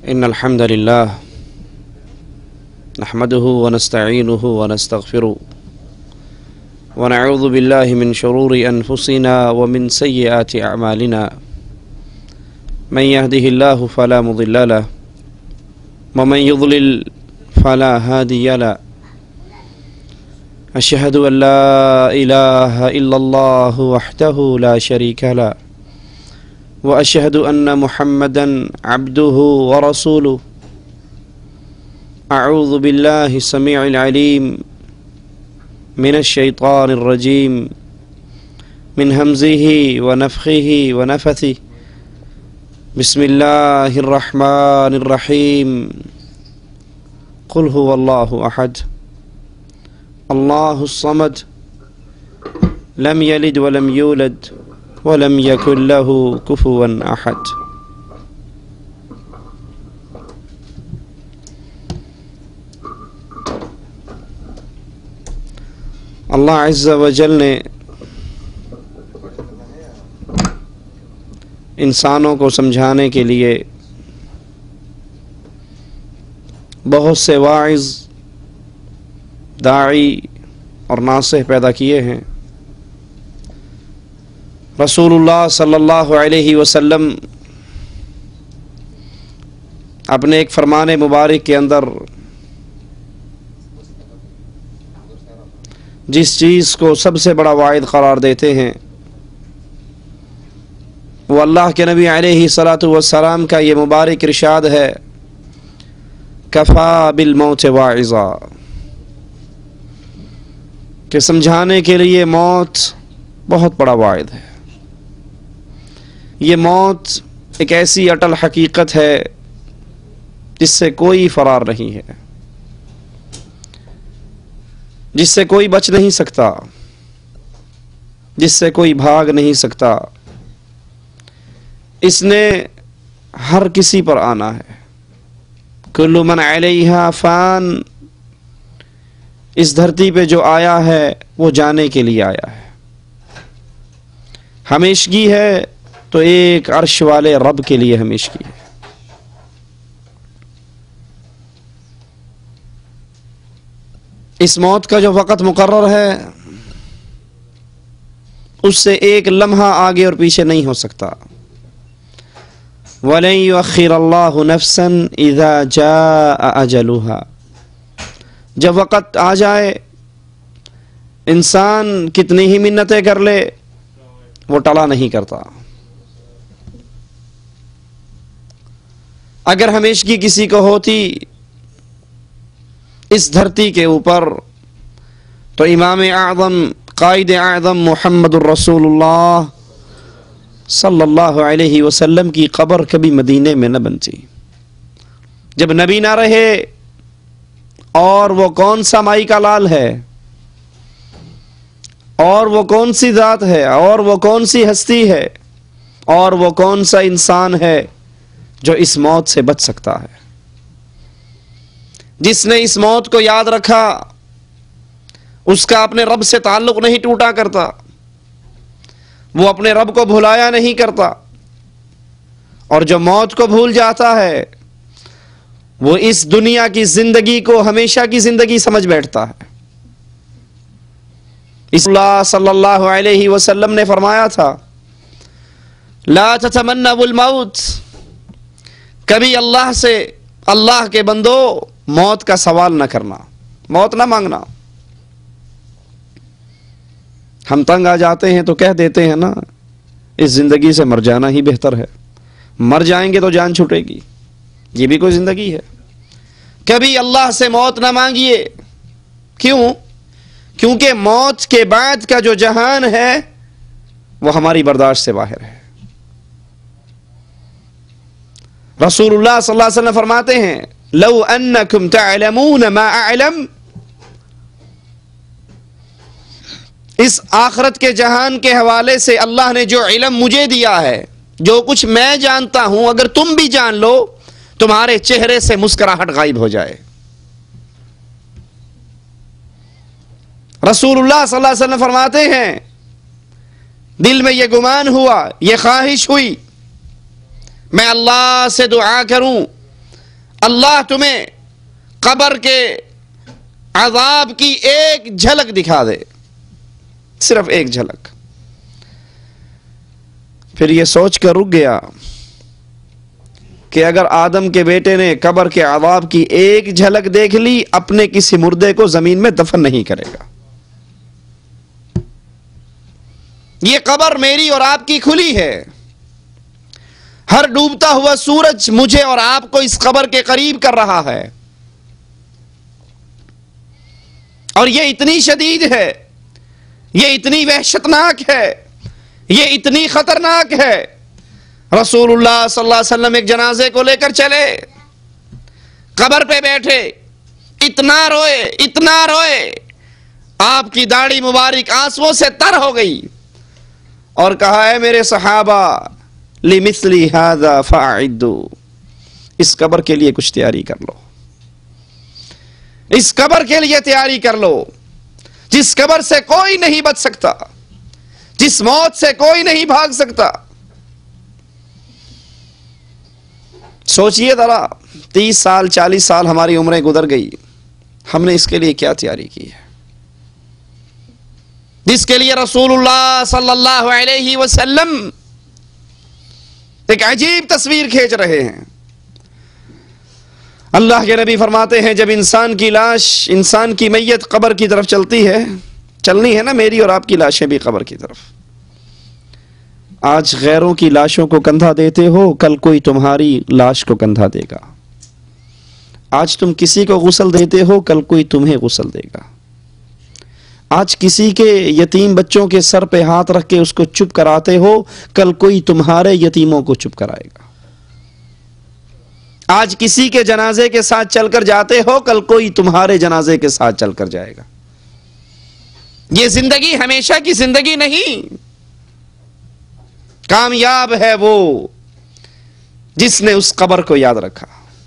إن الحمد لله نحمده ونستعينه ونستغفره ونعوذ بالله من شرور أنفسنا ومن سيئات أعمالنا من يهده الله فلا مضل له ومن يضلل فلا هادي له أشهد أن لا إله إلا الله وحده لا شريك له وأشهد أن محمدًا عبده ورسوله أعوذ بالله السميع العليم من الشيطان الرجيم من همزه ونفخه ونفثه بسم الله الرحمن الرحيم قل هو الله أحد الله الصمد لم يلد ولم يولد ولم يكن له كفوا أحد اللہ عز و جل نے انسانوں کو سمجھانے کے لیے بہت سے واعظ، داعی اور ناصح پیدا کیے ہیں۔ رسول اللہ صلی اللہ علیہ وسلم اپنے ایک فرمان مبارک کے اندر جس چیز کو سب سے بڑا واعظ قرار دیتے ہیں وہ اللہ کے نبی علیہ الصلاۃ والسلام کا یہ مبارک ارشاد ہے، کفا بالموت واعظا، کہ سمجھانے کے لیے موت بہت بڑا واعظ ہے۔ یہ موت ایک ایسی اٹل حقیقت ہے جس سے کوئی فرار نہیں ہے، جس سے کوئی بچ نہیں سکتا، جس سے کوئی بھاگ نہیں سکتا۔ اس نے ہر کسی پر آنا ہے۔ کل من علیہا فان، اس دھرتی پہ جو آیا ہے وہ جانے کے لیے آیا ہے۔ ہمیشگی ہے تو ایک عرش والے رب کے لیے ہمیشگی ہے۔ اس موت کا جو وقت مقرر ہے اس سے ایک لمحہ آگے اور پیچھے نہیں ہو سکتا۔ وَلَن يُؤَخِّرَ اللَّهُ نَفْسًا إِذَا جَاءَ أَجَلُهَا، جب وقت آ جائے انسان کتنی ہی منتیں کر لے وہ ٹلا نہیں کرتا۔ اگر ہمیشگی کسی کو ہوتی اس دھرتی کے اوپر تو امام اعظم قائد اعظم محمد الرسول اللہ صلی اللہ علیہ وسلم کی قبر کبھی مدینے میں نہ بنتی۔ جب نبی نہ رہے اور وہ کون سا مائی کا لال ہے، اور وہ کون سی ذات ہے، اور وہ کون سی ہستی ہے، اور وہ کون سا انسان ہے جو اس موت سے بچ سکتا ہے؟ جس نے اس موت کو یاد رکھا اس کا اپنے رب سے تعلق نہیں ٹوٹا کرتا، وہ اپنے رب کو بھلایا نہیں کرتا، اور جو موت کو بھول جاتا ہے وہ اس دنیا کی زندگی کو ہمیشہ کی زندگی سمجھ بیٹھتا ہے۔ اس اللہ صلی اللہ علیہ وسلم نے فرمایا تھا، لا تتمنوا الموت، کبھی اللہ سے، اللہ کے بندو موت کا سوال نہ کرنا، موت نہ مانگنا۔ ہم تنگ آ جاتے ہیں تو کہہ دیتے ہیں نا، اس زندگی سے مر جانا ہی بہتر ہے، مر جائیں گے تو جان چھوٹے گی، یہ بھی کوئی زندگی ہے؟ کبھی اللہ سے موت نہ مانگیے۔ کیوں؟ کیونکہ موت کے بعد کا جو جہان ہے وہ ہماری برداشت سے باہر ہے۔ رسول اللہ صلی اللہ علیہ وسلم فرماتے ہیں، لو انکم تعلمون ما اعلم، اس آخرت کے جہان کے حوالے سے اللہ نے جو علم مجھے دیا ہے، جو کچھ میں جانتا ہوں، اگر تم بھی جان لو تمہارے چہرے سے مسکراہٹ غائب ہو جائے۔ رسول اللہ صلی اللہ علیہ وسلم فرماتے ہیں، دل میں یہ گمان ہوا، یہ خواہش ہوئی، میں اللہ سے دعا کروں اللہ تمہیں قبر کے عذاب کی ایک جھلک دکھا دے، صرف ایک جھلک۔ پھر یہ سوچ کر رک گیا کہ اگر آدم کے بیٹے نے قبر کے عذاب کی ایک جھلک دیکھ لی، اپنے کسی مردے کو زمین میں دفن نہیں کرے گا۔ یہ قبر میری اور آپ کی کھلی ہے، ہر ڈوبتا ہوا سورج مجھے اور آپ کو اس قبر کے قریب کر رہا ہے، اور یہ اتنی شدید ہے، یہ اتنی وحشتناک ہے، یہ اتنی خطرناک ہے۔ رسول اللہ صلی اللہ علیہ وسلم ایک جنازے کو لے کر چلے، قبر پہ بیٹھے، اتنا روئے، آپ کی داڑھی مبارک آنسوؤں سے تر ہو گئی، اور کہا ہے میرے صحابہ لِمِثْلِ هَذَا فَأَعِدُّوا، اس قبر کے لیے کچھ تیاری کر لو، اس قبر کے لیے تیاری کر لو، جس قبر سے کوئی نہیں بچ سکتا، جس موت سے کوئی نہیں بھاگ سکتا۔ سوچئے ذرا، 30 سال 40 سال ہماری عمریں گزر گئی، ہم نے اس کے لیے کیا تیاری کی ہے، جس کے لیے رسول اللہ صلی اللہ علیہ وسلم ایک عجیب تصویر کھینچ رہے ہیں۔ اللہ کے نبی فرماتے ہیں جب انسان کی لاش، انسان کی میت قبر کی طرف چلتی ہے، چلنی ہے نا میری اور آپ کی لاشیں بھی قبر کی طرف۔ آج غیروں کی لاشوں کو کندھا دیتے ہو، کل کوئی تمہاری لاش کو کندھا دے گا۔ آج تم کسی کو غسل دیتے ہو، کل کوئی تمہیں غسل دے گا۔ آج کسی کے یتیم بچوں کے سر پہ ہاتھ رکھ کے اس کو چپ کراتے ہو، کل کوئی تمہارے یتیموں کو چپ کرائے گا۔ آج کسی کے جنازے کے ساتھ چل کر جاتے ہو، کل کوئی تمہارے جنازے کے ساتھ چل کر جائے گا۔ یہ زندگی ہمیشہ کی زندگی نہیں۔ کامیاب ہے وہ جس نے اس قبر کو یاد رکھا۔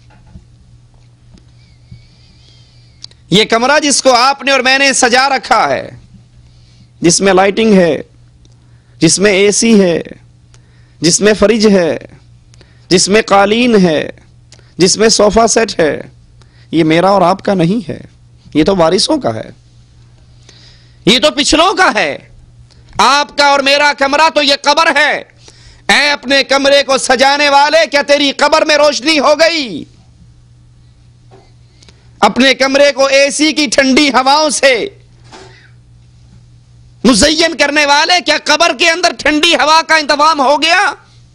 یہ کمرہ جس کو آپ نے اور میں نے سجا رکھا ہے، جس میں لائٹنگ ہے، جس میں اے سی ہے، جس میں فریج ہے، جس میں قالین ہے، جس میں صوفہ سیٹ ہے، یہ میرا اور آپ کا نہیں ہے، یہ تو وارثوں کا ہے، یہ تو پچھلوں کا ہے۔ آپ کا اور میرا کمرہ تو یہ قبر ہے۔ اے اپنے کمرے کو سجانے والے، کیا تیری قبر میں روشنی ہو گئی؟ اپنے کمرے کو اے سی کی ٹھنڈی ہواؤں سے مزین کرنے والے، کیا قبر کے اندر ٹھنڈی ہوا کا انتظام ہو گیا؟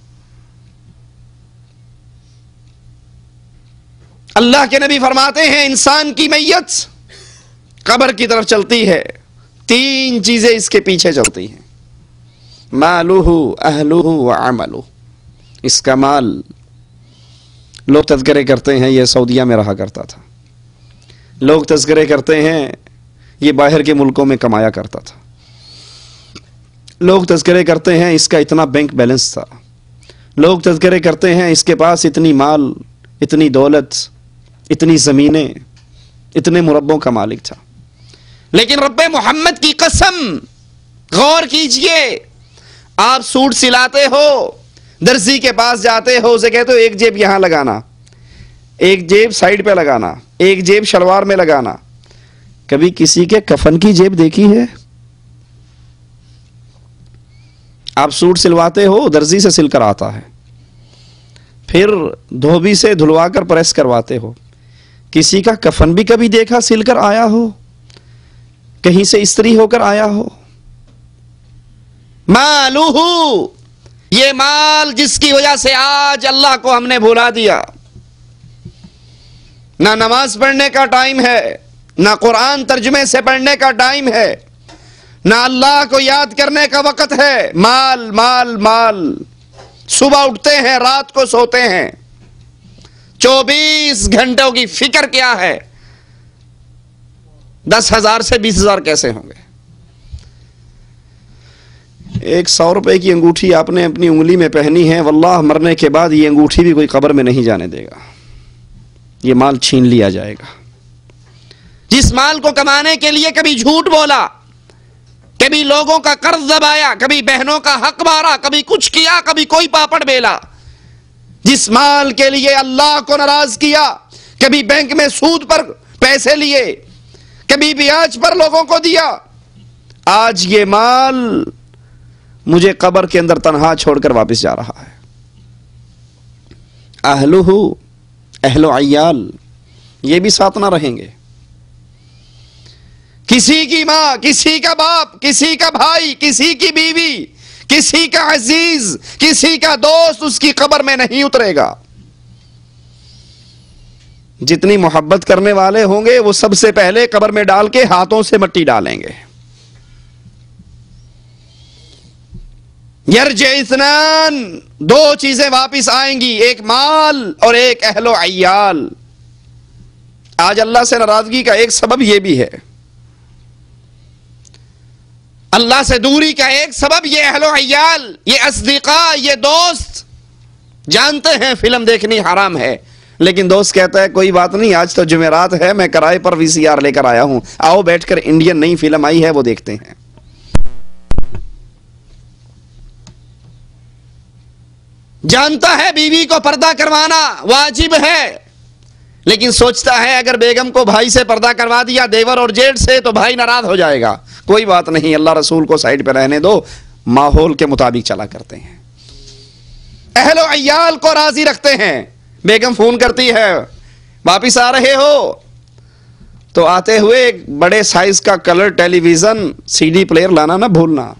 اللہ کے نبی فرماتے ہیں انسان کی میت قبر کی طرف چلتی ہے، 3 چیزیں اس کے پیچھے چلتی ہیں، مالہ اہلہ وعملہ۔ اس کا مال، لوگ تذکرے کرتے ہیں یہ سعودیہ میں رہا کرتا تھا، لوگ تذکرے کرتے ہیں یہ باہر کے ملکوں میں کمایا کرتا تھا، لوگ تذکرے کرتے ہیں اس کا اتنا بینک بیلنس تھا، لوگ تذکرے کرتے ہیں اس کے پاس اتنی مال، اتنی دولت، اتنی زمینیں، اتنے مربوں کا مالک تھا۔ لیکن رب محمد کی قسم، غور کیجئے، آپ سوٹ سلاتے ہو، درزی کے پاس جاتے ہو، اسے کہتے ہو ایک جیب یہاں لگانا، ایک جیب سائیڈ پہ لگانا، ایک جیب شلوار میں لگانا۔ کبھی کسی کے کفن کی جیب دیکھی ہے؟ آپ سوٹ سلواتے ہو، درزی سے سل کر آتا ہے، پھر دھوبی سے دھلوا کر پریس کرواتے ہو۔ کسی کا کفن بھی کبھی دیکھا سل کر آیا ہو، کہیں سے استری ہو کر آیا ہو؟ مالہ، یہ مال جس کی وجہ سے آج اللہ کو ہم نے بھلا دیا۔ نہ نماز پڑھنے کا ٹائم ہے، نہ قرآن ترجمے سے پڑھنے کا ٹائم ہے، نہ اللہ کو یاد کرنے کا وقت ہے۔ مال مال مال، صبح اٹھتے ہیں، رات کو سوتے ہیں، 24 گھنٹوں کی فکر کیا ہے؟ 10,000 سے 20,000 کیسے ہوں گے؟ ایک 100 روپے کی انگوٹھی آپ نے اپنی انگلی میں پہنی ہے، واللہ مرنے کے بعد یہ انگوٹھی بھی کوئی قبر میں نہیں جانے دے گا، یہ مال چھین لیا جائے گا۔ جس مال کو کمانے کے لیے کبھی جھوٹ بولا، کبھی لوگوں کا قرض دبایا، کبھی بہنوں کا حق مارا، کبھی کچھ کیا، کبھی کوئی پاپڑ بیلا، جس مال کے لیے اللہ کو ناراض کیا، کبھی بینک میں سود پر پیسے لیے، کبھی بیاج پر لوگوں کو دیا، آج یہ مال مجھے قبر کے اندر تنہا چھوڑ کر واپس جا رہا ہے۔ اہلہ، اہل و عیال، یہ بھی ساتھ نہ رہیں گے۔ کسی کی ماں، کسی کا باپ، کسی کا بھائی، کسی کی بیوی، کسی کا عزیز، کسی کا دوست اس کی قبر میں نہیں اترے گا۔ جتنی محبت کرنے والے ہوں گے وہ سب سے پہلے قبر میں ڈال کے ہاتھوں سے مٹی ڈالیں گے۔ یرجع اثنان، دو چیزیں واپس آئیں گی، ایک مال اور ایک اہل و عیال۔ آج اللہ سے ناراضگی کا ایک سبب یہ بھی ہے، اللہ سے دوری کا ایک سبب یہ اہل و عیال، یہ اصدقاء، یہ دوست۔ جانتے ہیں فلم دیکھنی حرام ہے، لیکن دوست کہتا ہے کوئی بات نہیں، آج تو جمعرات ہے، میں کرائے پر VCR لے کر آیا ہوں، آؤ بیٹھ کر انڈین نئی فلم آئی ہے وہ دیکھتے ہیں۔ جانتا ہے بیوی کو پردہ کروانا واجب ہے، لیکن سوچتا ہے اگر بیگم کو بھائی سے پردہ کروا دیا، دیور اور جیٹھ سے، تو بھائی ناراض ہو جائے گا۔ کوئی بات نہیں، اللہ رسول کو سائیڈ پہ رہنے دو، ماحول کے مطابق چلا کرتے ہیں۔ اہل و عیال کو راضی رکھتے ہیں۔ بیگم فون کرتی ہے واپس آ رہے ہو، تو آتے ہوئے ایک بڑے سائز کا colour television CD player لانا نہ بھولنا،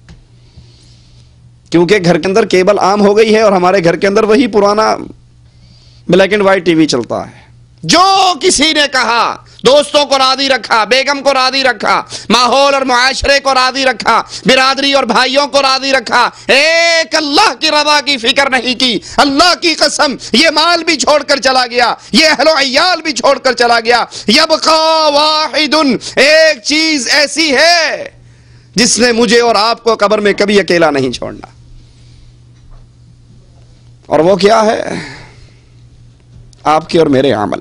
کیونکہ گھر کے اندر کیبل عام ہو گئی ہے اور ہمارے گھر کے اندر وہی پرانا بلیک اینڈ وائٹ TV چلتا ہے۔ جو کسی نے کہا، دوستوں کو راضی رکھا، بیگم کو راضی رکھا، ماحول اور معاشرے کو راضی رکھا، برادری اور بھائیوں کو راضی رکھا، ایک اللہ کی رضا کی فکر نہیں کی۔ اللہ کی قسم، یہ مال بھی چھوڑ کر چلا گیا، یہ اہل و عیال بھی چھوڑ کر چلا گیا۔ یبقى واحد، ایک چیز ایسی ہے جس نے مجھے اور آپ کو قبر میں کبھی اکیلا نہیں چھوڑنا، اور وہ کیا ہے؟ آپ کے اور میرے عمل۔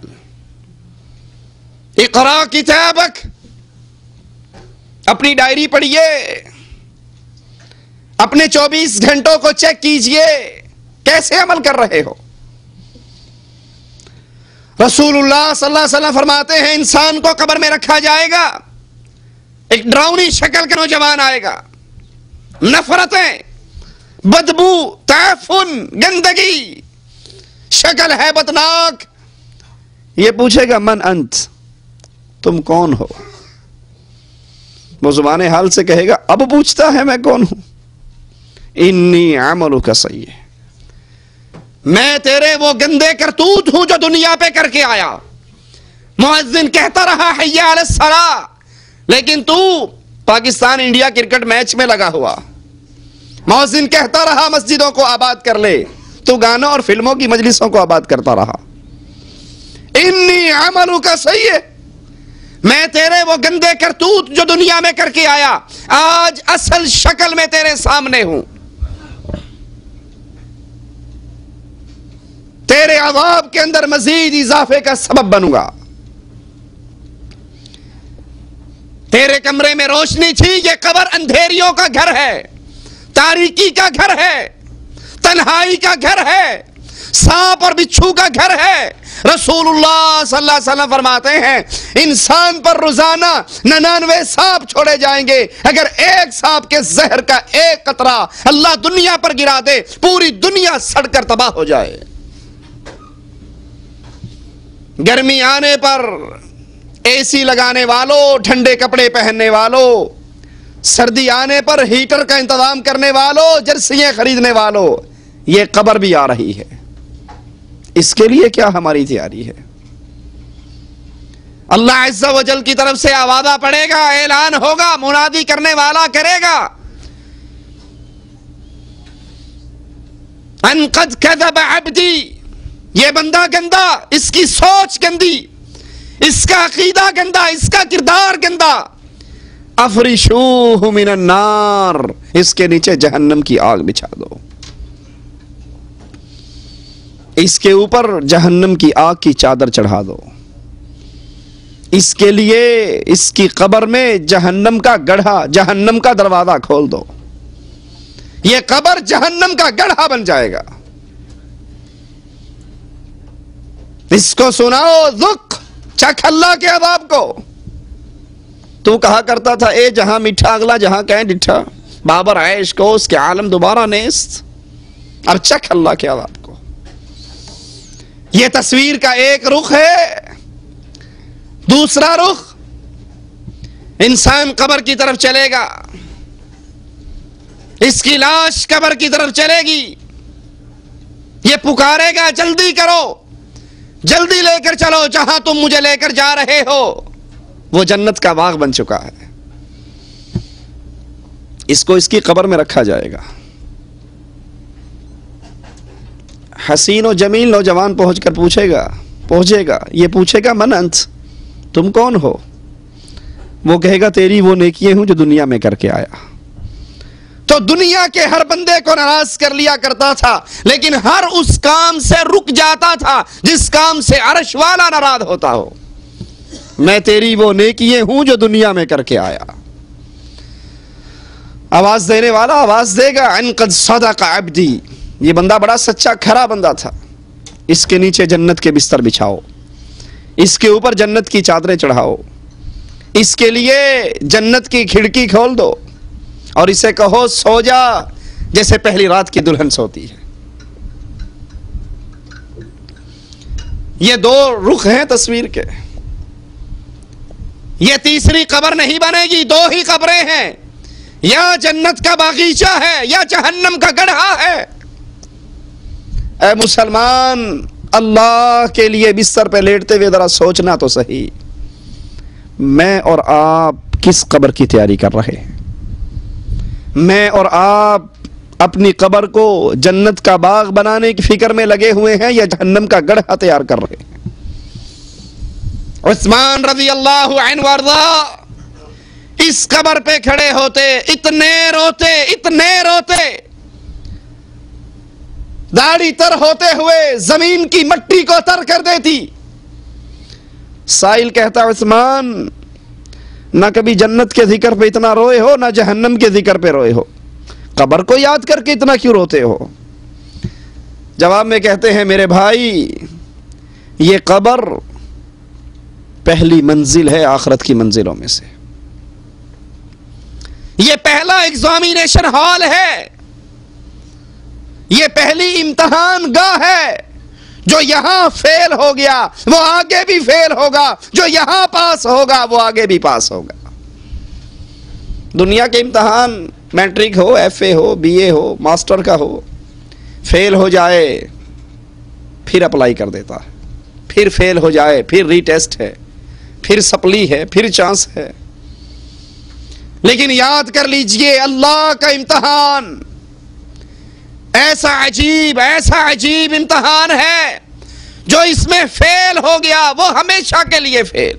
اقرا کتابک، اپنی ڈائری پڑھیے، اپنے 24 گھنٹوں کو چیک کیجئے، کیسے عمل کر رہے ہو۔ رسول اللہ صلی اللہ علیہ وسلم فرماتے ہیں انسان کو قبر میں رکھا جائے گا، ایک ڈراؤنی شکل کا نوجوان آئے گا، نفرتیں، بدبو، تعفن، گندگی، شکل ہے بدناک۔ یہ پوچھے گا من انت، تم کون ہو؟ وہ زبان حال سے کہے گا، اب پوچھتا ہے میں کون ہوں؟ انی عملک سیئ، میں تیرے وہ گندے کرتوت ہوں جو دنیا پہ کر کے آیا۔ مؤذن کہتا رہا حی علی الصلاۃ، لیکن تو پاکستان انڈیا کرکٹ میچ میں لگا ہوا۔ مؤذن کہتا رہا مسجدوں کو آباد کر لے، تو گانوں اور فلموں کی مجلسوں کو آباد کرتا رہا۔ انی عملک سیئ، میں تیرے وہ گندے کرتوت جو دنیا میں کر کے آیا، آج اصل شکل میں تیرے سامنے ہوں، تیرے عذاب کے اندر مزید اضافے کا سبب بنوں گا۔ تیرے کمرے میں روشنی تھی، یہ قبر اندھیریوں کا گھر ہے، تاریکی کا گھر ہے، تنہائی کا گھر ہے، سانپ اور بچھو کا گھر ہے۔ رسول اللہ صلی اللہ علیہ وسلم فرماتے ہیں انسان پر روزانہ 99 سانپ چھوڑے جائیں گے، اگر ایک سانپ کے زہر کا ایک قطرہ اللہ دنیا پر گرا دے، پوری دنیا سڑ کر تباہ ہو جائے۔ گرمی آنے پر AC لگانے والوں، ٹھنڈے کپڑے پہننے والوں، سردی آنے پر ہیٹر کا انتظام کرنے والوں، جرسیاں خریدنے والوں، یہ قبر بھی آ رہی ہے۔ اس کے لیے کیا ہماری تیاری ہے؟ اللہ عز و جل کی طرف سے آوازہ پڑے گا، اعلان ہوگا، منادی کرنے والا کرے گا، ان قد کذب عبدی، یہ بندہ گندا، اس کی سوچ گندی، اس کا عقیدہ گندا، اس کا کردار گندا، افرشوہ من النار، اس کے نیچے جہنم کی آگ بچھا دو، اس کے اوپر جہنم کی آگ کی چادر چڑھا دو، اس کے لیے اس کی قبر میں جہنم کا گڑھا، جہنم کا دروازہ کھول دو، یہ قبر جہنم کا گڑھا بن جائے گا۔ اس کو سناؤ، ذق، چکھ اللہ کے عذاب کو۔ تو کہا کرتا تھا اے جہاں میٹھا اگلا جہاں کہیں ڈٹھا، بابر عیش کو اس کے عالم دوبارہ نیست، اور چکھ اللہ کے عذاب کو۔ یہ تصویر کا ایک رخ ہے۔ دوسرا رخ، انسان قبر کی طرف چلے گا، اس کی لاش قبر کی طرف چلے گی، یہ پکارے گا جلدی کرو، جلدی لے کر چلو، جہاں تم مجھے لے کر جا رہے ہو وہ جنت کا باغ بن چکا ہے۔ اس کو اس کی قبر میں رکھا جائے گا۔ حسین و جمیل نوجوان پہنچے گا، یہ پوچھے گا من انت، تم کون ہو؟ وہ کہے گا تیری وہ نیکیاں ہوں جو دنیا میں کر کے آیا۔ تو دنیا کے ہر بندے کو ناراض کر لیا کرتا تھا، لیکن ہر اس کام سے رک جاتا تھا جس کام سے عرش والا ناراض ہوتا ہو۔ میں تیری وہ نیکیاں ہوں جو دنیا میں کر کے آیا۔ آواز دینے والا آواز دے گا ان قد صدق عبدی، یہ بندہ بڑا سچا کھرا بندہ تھا، اس کے نیچے جنت کے بستر بچھاؤ، اس کے اوپر جنت کی چادریں چڑھاؤ، اس کے لیے جنت کی کھڑکی کھول دو اور اسے کہو سو جا جیسے پہلی رات کی دلہن سوتی ہے۔ یہ دو رخ ہیں تصویر کے۔ یہ تیسری قبر نہیں بنے گی، دو ہی قبریں ہیں، یا جنت کا باغیچہ ہے یا جہنم کا گڑھا ہے۔ اے مسلمان، اللہ کے لیے بستر پہ لیٹتے ہوئے ذرا سوچنا تو صحیح، میں اور آپ کس قبر کی تیاری کر رہے ہیں؟ میں اور آپ اپنی قبر کو جنت کا باغ بنانے کی فکر میں لگے ہوئے ہیں یا جہنم کا گڑھا تیار کر رہے ہیں؟ عثمان رضی اللہ عنہ وارضا اس قبر پہ کھڑے ہوتے، اتنے روتے، داڑھی تر ہوتے ہوئے زمین کی مٹی کو تر کر دیتی۔ سائل کہتا عثمان، نہ کبھی جنت کے ذکر پہ اتنا روئے ہو، نہ جہنم کے ذکر پہ روئے ہو، قبر کو یاد کر کے اتنا کیوں روتے ہو؟ جواب میں کہتے ہیں میرے بھائی، یہ قبر پہلی منزل ہے آخرت کی منزلوں میں سے، یہ پہلا ایگزامینیشن ہال ہے، یہ پہلی امتحان گاہ ہے۔ جو یہاں فیل ہو گیا وہ آگے بھی فیل ہوگا، جو یہاں پاس ہوگا وہ آگے بھی پاس ہوگا۔ دنیا کے امتحان میٹرک ہو، ایف اے ہو، بی اے ہو، ماسٹر کا ہو، فیل ہو جائے پھر اپلائی کر دیتا ہے، پھر فیل ہو جائے پھر ری ٹیسٹ ہے، پھر سپلی ہے، پھر چانس ہے۔ لیکن یاد کر لیجئے، اللہ کا امتحان ایسا عجیب امتحان ہے، جو اس میں فیل ہو گیا وہ ہمیشہ کے لیے فیل،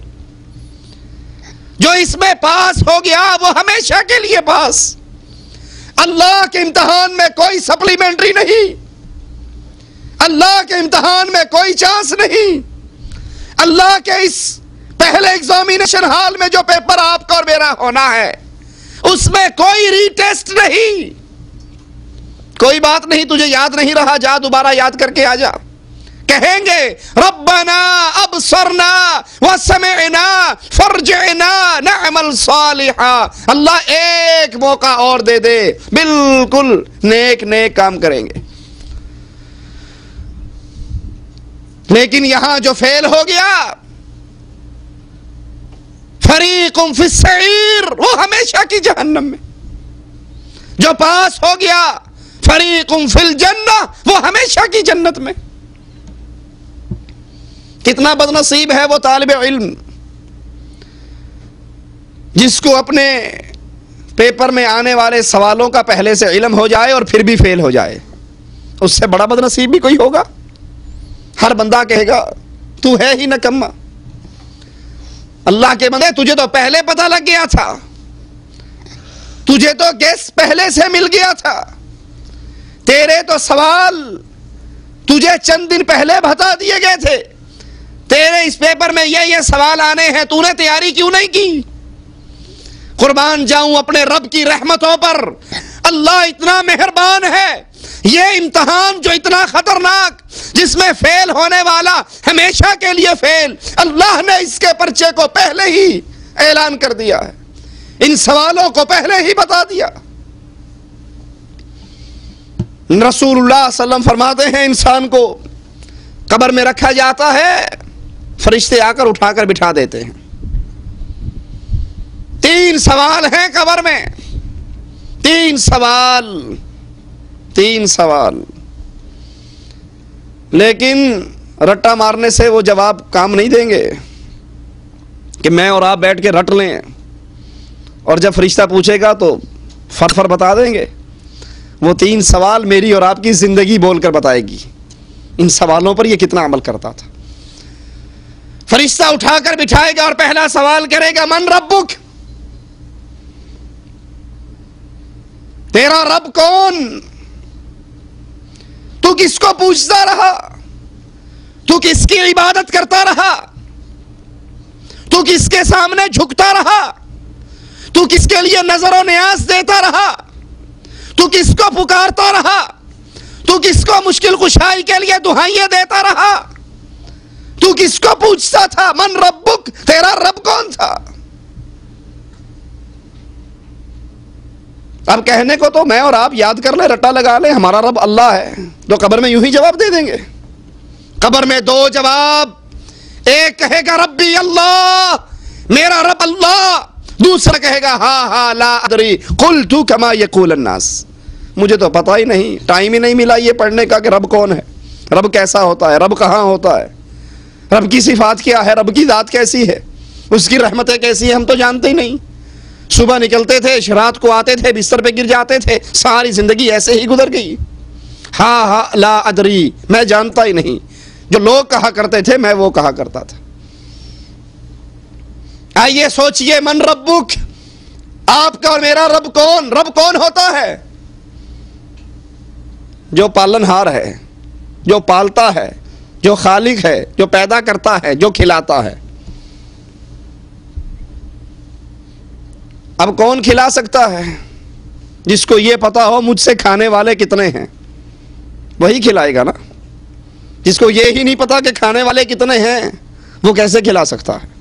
جو اس میں پاس ہو گیا وہ ہمیشہ کے لیے پاس۔ اللہ کے امتحان میں کوئی سپلیمنٹری نہیں، اللہ کے امتحان میں کوئی چانس نہیں۔ اللہ کے اس پہلے ایگزامینیشن ہال میں جو پیپر آپ کو اور میرا ہونا ہے، اس میں کوئی ری ٹیسٹ نہیں۔ کوئی بات نہیں، تجھے یاد نہیں رہا، جا دوبارہ یاد کر کے آ جا۔ کہیں گے ربنا ابصرنا وسمعنا فرجعنا نعمل صالحا، اللہ ایک موقع اور دے دے، بالکل نیک کام کریں گے۔ لیکن یہاں جو فیل ہو گیا، فریق فی السعیر، وہ ہمیشہ کی جہنم میں۔ جو پاس ہو گیا، فریق فی الجنہ، وہ ہمیشہ کی جنت میں۔ کتنا بد نصیب ہے وہ طالب علم جس کو اپنے پیپر میں آنے والے سوالوں کا پہلے سے علم ہو جائے اور پھر بھی فیل ہو جائے۔ اس سے بڑا بد نصیب بھی کوئی ہوگا؟ ہر بندہ کہے گا تو ہے ہی نکما۔ اللہ کے بندے، تجھے تو پہلے پتہ لگ گیا تھا، تجھے تو گیس پہلے سے مل گیا تھا، تیرے تو سوال تجھے چند دن پہلے بتا دیے گئے تھے، تیرے اس پیپر میں یہ سوال آنے ہیں، تو نے تیاری کیوں نہیں کی؟ قربان جاؤں اپنے رب کی رحمتوں پر، اللہ اتنا مہربان ہے، یہ امتحان جو اتنا خطرناک، جس میں فیل ہونے والا ہمیشہ کے لیے فیل، اللہ نے اس کے پرچے کو پہلے ہی اعلان کر دیا ہے، ان سوالوں کو پہلے ہی بتا دیا۔ رسول اللہ صلی اللہ علیہ وسلم فرماتے ہیں انسان کو قبر میں رکھا جاتا ہے، فرشتے آ کر اٹھا کر بٹھا دیتے ہیں۔ 3 سوال ہیں قبر میں، 3 سوال، لیکن رٹا مارنے سے وہ جواب کام نہیں دیں گے کہ میں اور آپ بیٹھ کے رٹ لیں اور جب فرشتہ پوچھے گا تو فر بتا دیں گے۔ وہ 3 سوال میری اور آپ کی زندگی بول کر بتائے گی، ان سوالوں پر یہ کتنا عمل کرتا تھا۔ فرشتہ اٹھا کر بٹھائے گا اور پہلا سوال کرے گا، من ربک، تیرا رب کون؟ تو کس کو پوچھتا رہا؟ تو کس کی عبادت کرتا رہا؟ تو کس کے سامنے جھکتا رہا؟ تو کس کے لیے نظر و نیاز دیتا رہا؟ تو کس کو پکارتا رہا؟ تو کس کو مشکل کشائی کے لیے دہائیاں دیتا رہا؟ تو کس کو پوچھتا تھا؟ من ربک، تیرا رب کون تھا؟ اب کہنے کو تو میں اور آپ یاد کر لیں، رٹا لگا لیں ہمارا رب اللہ ہے، تو قبر میں یوں ہی جواب دے دیں گے۔ قبر میں 2 جواب، ایک کہے گا ربی اللہ، میرا رب اللہ، دوسرا کہے گا ہاں لا ادری قلت کما یقول الناس، مجھے تو پتہ ہی نہیں، ٹائم ہی نہیں ملا یہ پڑھنے کا کہ رب کون ہے، رب کیسا ہوتا ہے، رب کہاں ہوتا ہے، رب کی صفات کیا ہے، رب کی ذات کیسی ہے، اس کی رحمتیں کیسی ہیں، ہم تو جانتے ہی نہیں۔ صبح نکلتے تھے، رات کو آتے تھے، بستر پہ گر جاتے تھے، ساری زندگی ایسے ہی گزر گئی۔ ہاں لا ادری، میں جانتا ہی نہیں، جو لوگ کہا کرتے تھے میں وہ کہا کرتا تھا۔ آئیے سوچئے، من ربک، آپ کا اور میرا رب کون؟ رب کون ہوتا ہے؟ جو پالن ہار ہے، جو پالتا ہے، جو خالق ہے، جو پیدا کرتا ہے، جو کھلاتا ہے۔ اب کون کھلا سکتا ہے؟ جس کو یہ پتا ہو مجھ سے کھانے والے کتنے ہیں، وہی کھلائے گا نا۔ جس کو یہ ہی نہیں پتا کہ کھانے والے کتنے ہیں، وہ کیسے کھلا سکتا ہے؟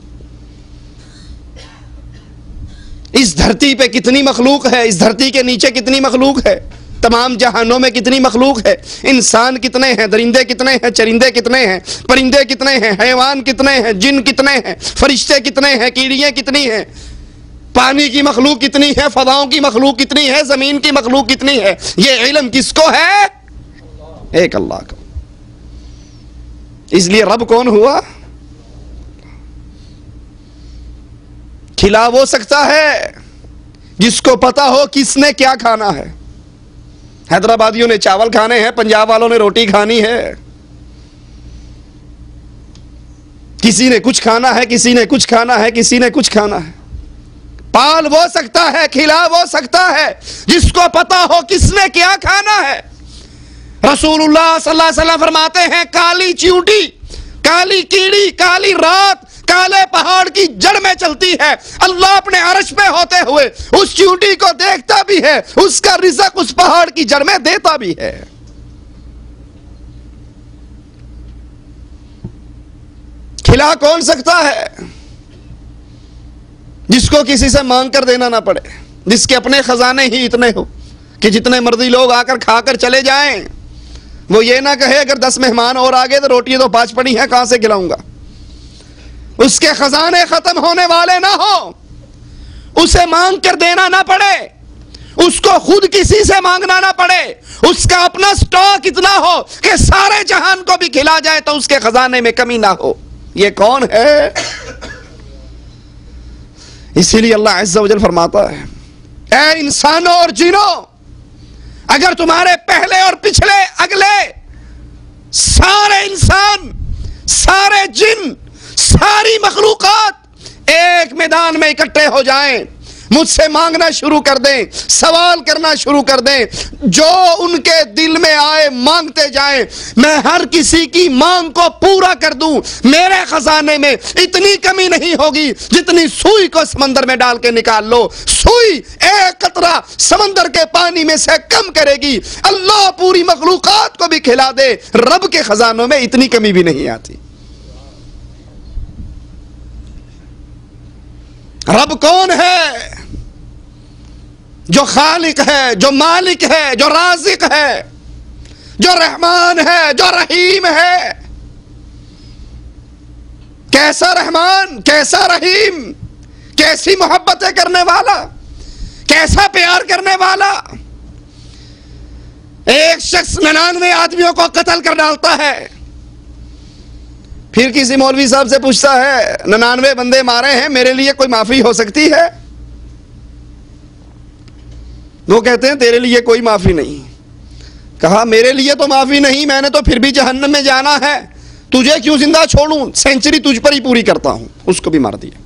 اس دھرتی پہ کتنی مخلوق ہے، اس دھرتی کے نیچے کتنی مخلوق ہے، تمام جہانوں میں کتنی مخلوق ہے، انسان کتنے ہیں، درندے کتنے ہیں، چرندے کتنے ہیں، پرندے کتنے ہیں، حیوان کتنے ہیں، جن کتنے ہیں، فرشتے کتنے ہیں، کیڑیاں کتنی ہیں، پانی کی مخلوق کتنی ہے، فضاؤں کی مخلوق کتنی ہے، زمین کی مخلوق کتنی ہے، یہ علم کس کو ہے؟ ایک اللہ کو۔ اس لیے رب کون ہوا؟ کھلا وہ سکتا ہے جس کو پتا ہو کس نے کیا کھانا ہے۔ حیدرآبادیوں نے چاول کھانے ہیں، پنجاب والوں نے روٹی کھانی ہے، کسی نے کچھ کھانا ہے، کسی نے کچھ کھانا ہے، کسی نے کچھ کھانا ہے۔ پال وہ سکتا ہے، کھلا وہ سکتا ہے جس کو پتا ہو کس نے کیا کھانا ہے۔ رسول اللہ صلی اللہ علیہ وسلم فرماتے ہیں، کالی چیونٹی، کالی کیڑی، کالی رات کالے پہاڑ کی جڑ میں چلتی ہے، اللہ اپنے عرش پہ ہوتے ہوئے اس چیونٹی کو دیکھتا بھی ہے، اس کا رزق اس پہاڑ کی جڑ میں دیتا بھی ہے۔ کھلا کون سکتا ہے؟ جس کو کسی سے مانگ کر دینا نہ پڑے، جس کے اپنے خزانے ہی اتنے ہو کہ جتنے مرضی لوگ آ کر کھا کر چلے جائیں، وہ یہ نہ کہے اگر 10 مہمان اور آگے تو روٹی تو 5 پڑی ہیں، کہاں سے کھلاؤں گا۔ اس کے خزانے ختم ہونے والے نہ ہو، اسے مانگ کر دینا نہ پڑے، اس کو خود کسی سے مانگنا نہ پڑے، اس کا اپنا سٹاک اتنا ہو کہ سارے جہان کو بھی کھلا جائے تو اس کے خزانے میں کمی نہ ہو۔ یہ کون ہے؟ اسی لیے اللہ عز و جل فرماتا ہے، اے انسانوں اور جنوں، اگر تمہارے پہلے اور پچھلے اگلے سارے انسان، سارے جن، ساری مخلوقات ایک میدان میں اکٹھے ہو جائیں، مجھ سے مانگنا شروع کر دیں، سوال کرنا شروع کر دیں، جو ان کے دل میں آئے مانگتے جائیں، میں ہر کسی کی مانگ کو پورا کر دوں۔ میرے خزانے میں اتنی کمی نہیں ہوگی جتنی سوئی کو سمندر میں ڈال کے نکال لو، سوئی ایک قطرہ سمندر کے پانی میں سے کم کرے گی۔ اللہ پوری مخلوقات کو بھی کھلا دے، رب کے خزانوں میں اتنی کمی بھی نہیں آتی۔ رب کون ہے؟ جو خالق ہے، جو مالک ہے، جو رازق ہے، جو رحمان ہے، جو رحیم ہے۔ کیسا رحمان، کیسا رحیم، کیسی محبتیں کرنے والا، کیسا پیار کرنے والا۔ ایک شخص 99 آدمیوں کو قتل کر ڈالتا ہے، پھر کسی مولوی صاحب سے پوچھتا ہے 99 بندے مارے ہیں، میرے لیے کوئی معافی ہو سکتی ہے؟ وہ کہتے ہیں تیرے لیے کوئی معافی نہیں۔ کہا میرے لیے تو معافی نہیں، میں نے تو پھر بھی جہنم میں جانا ہے، تجھے کیوں زندہ چھوڑوں، سینچری تجھ پر ہی پوری کرتا ہوں۔ اس کو بھی مار دیا۔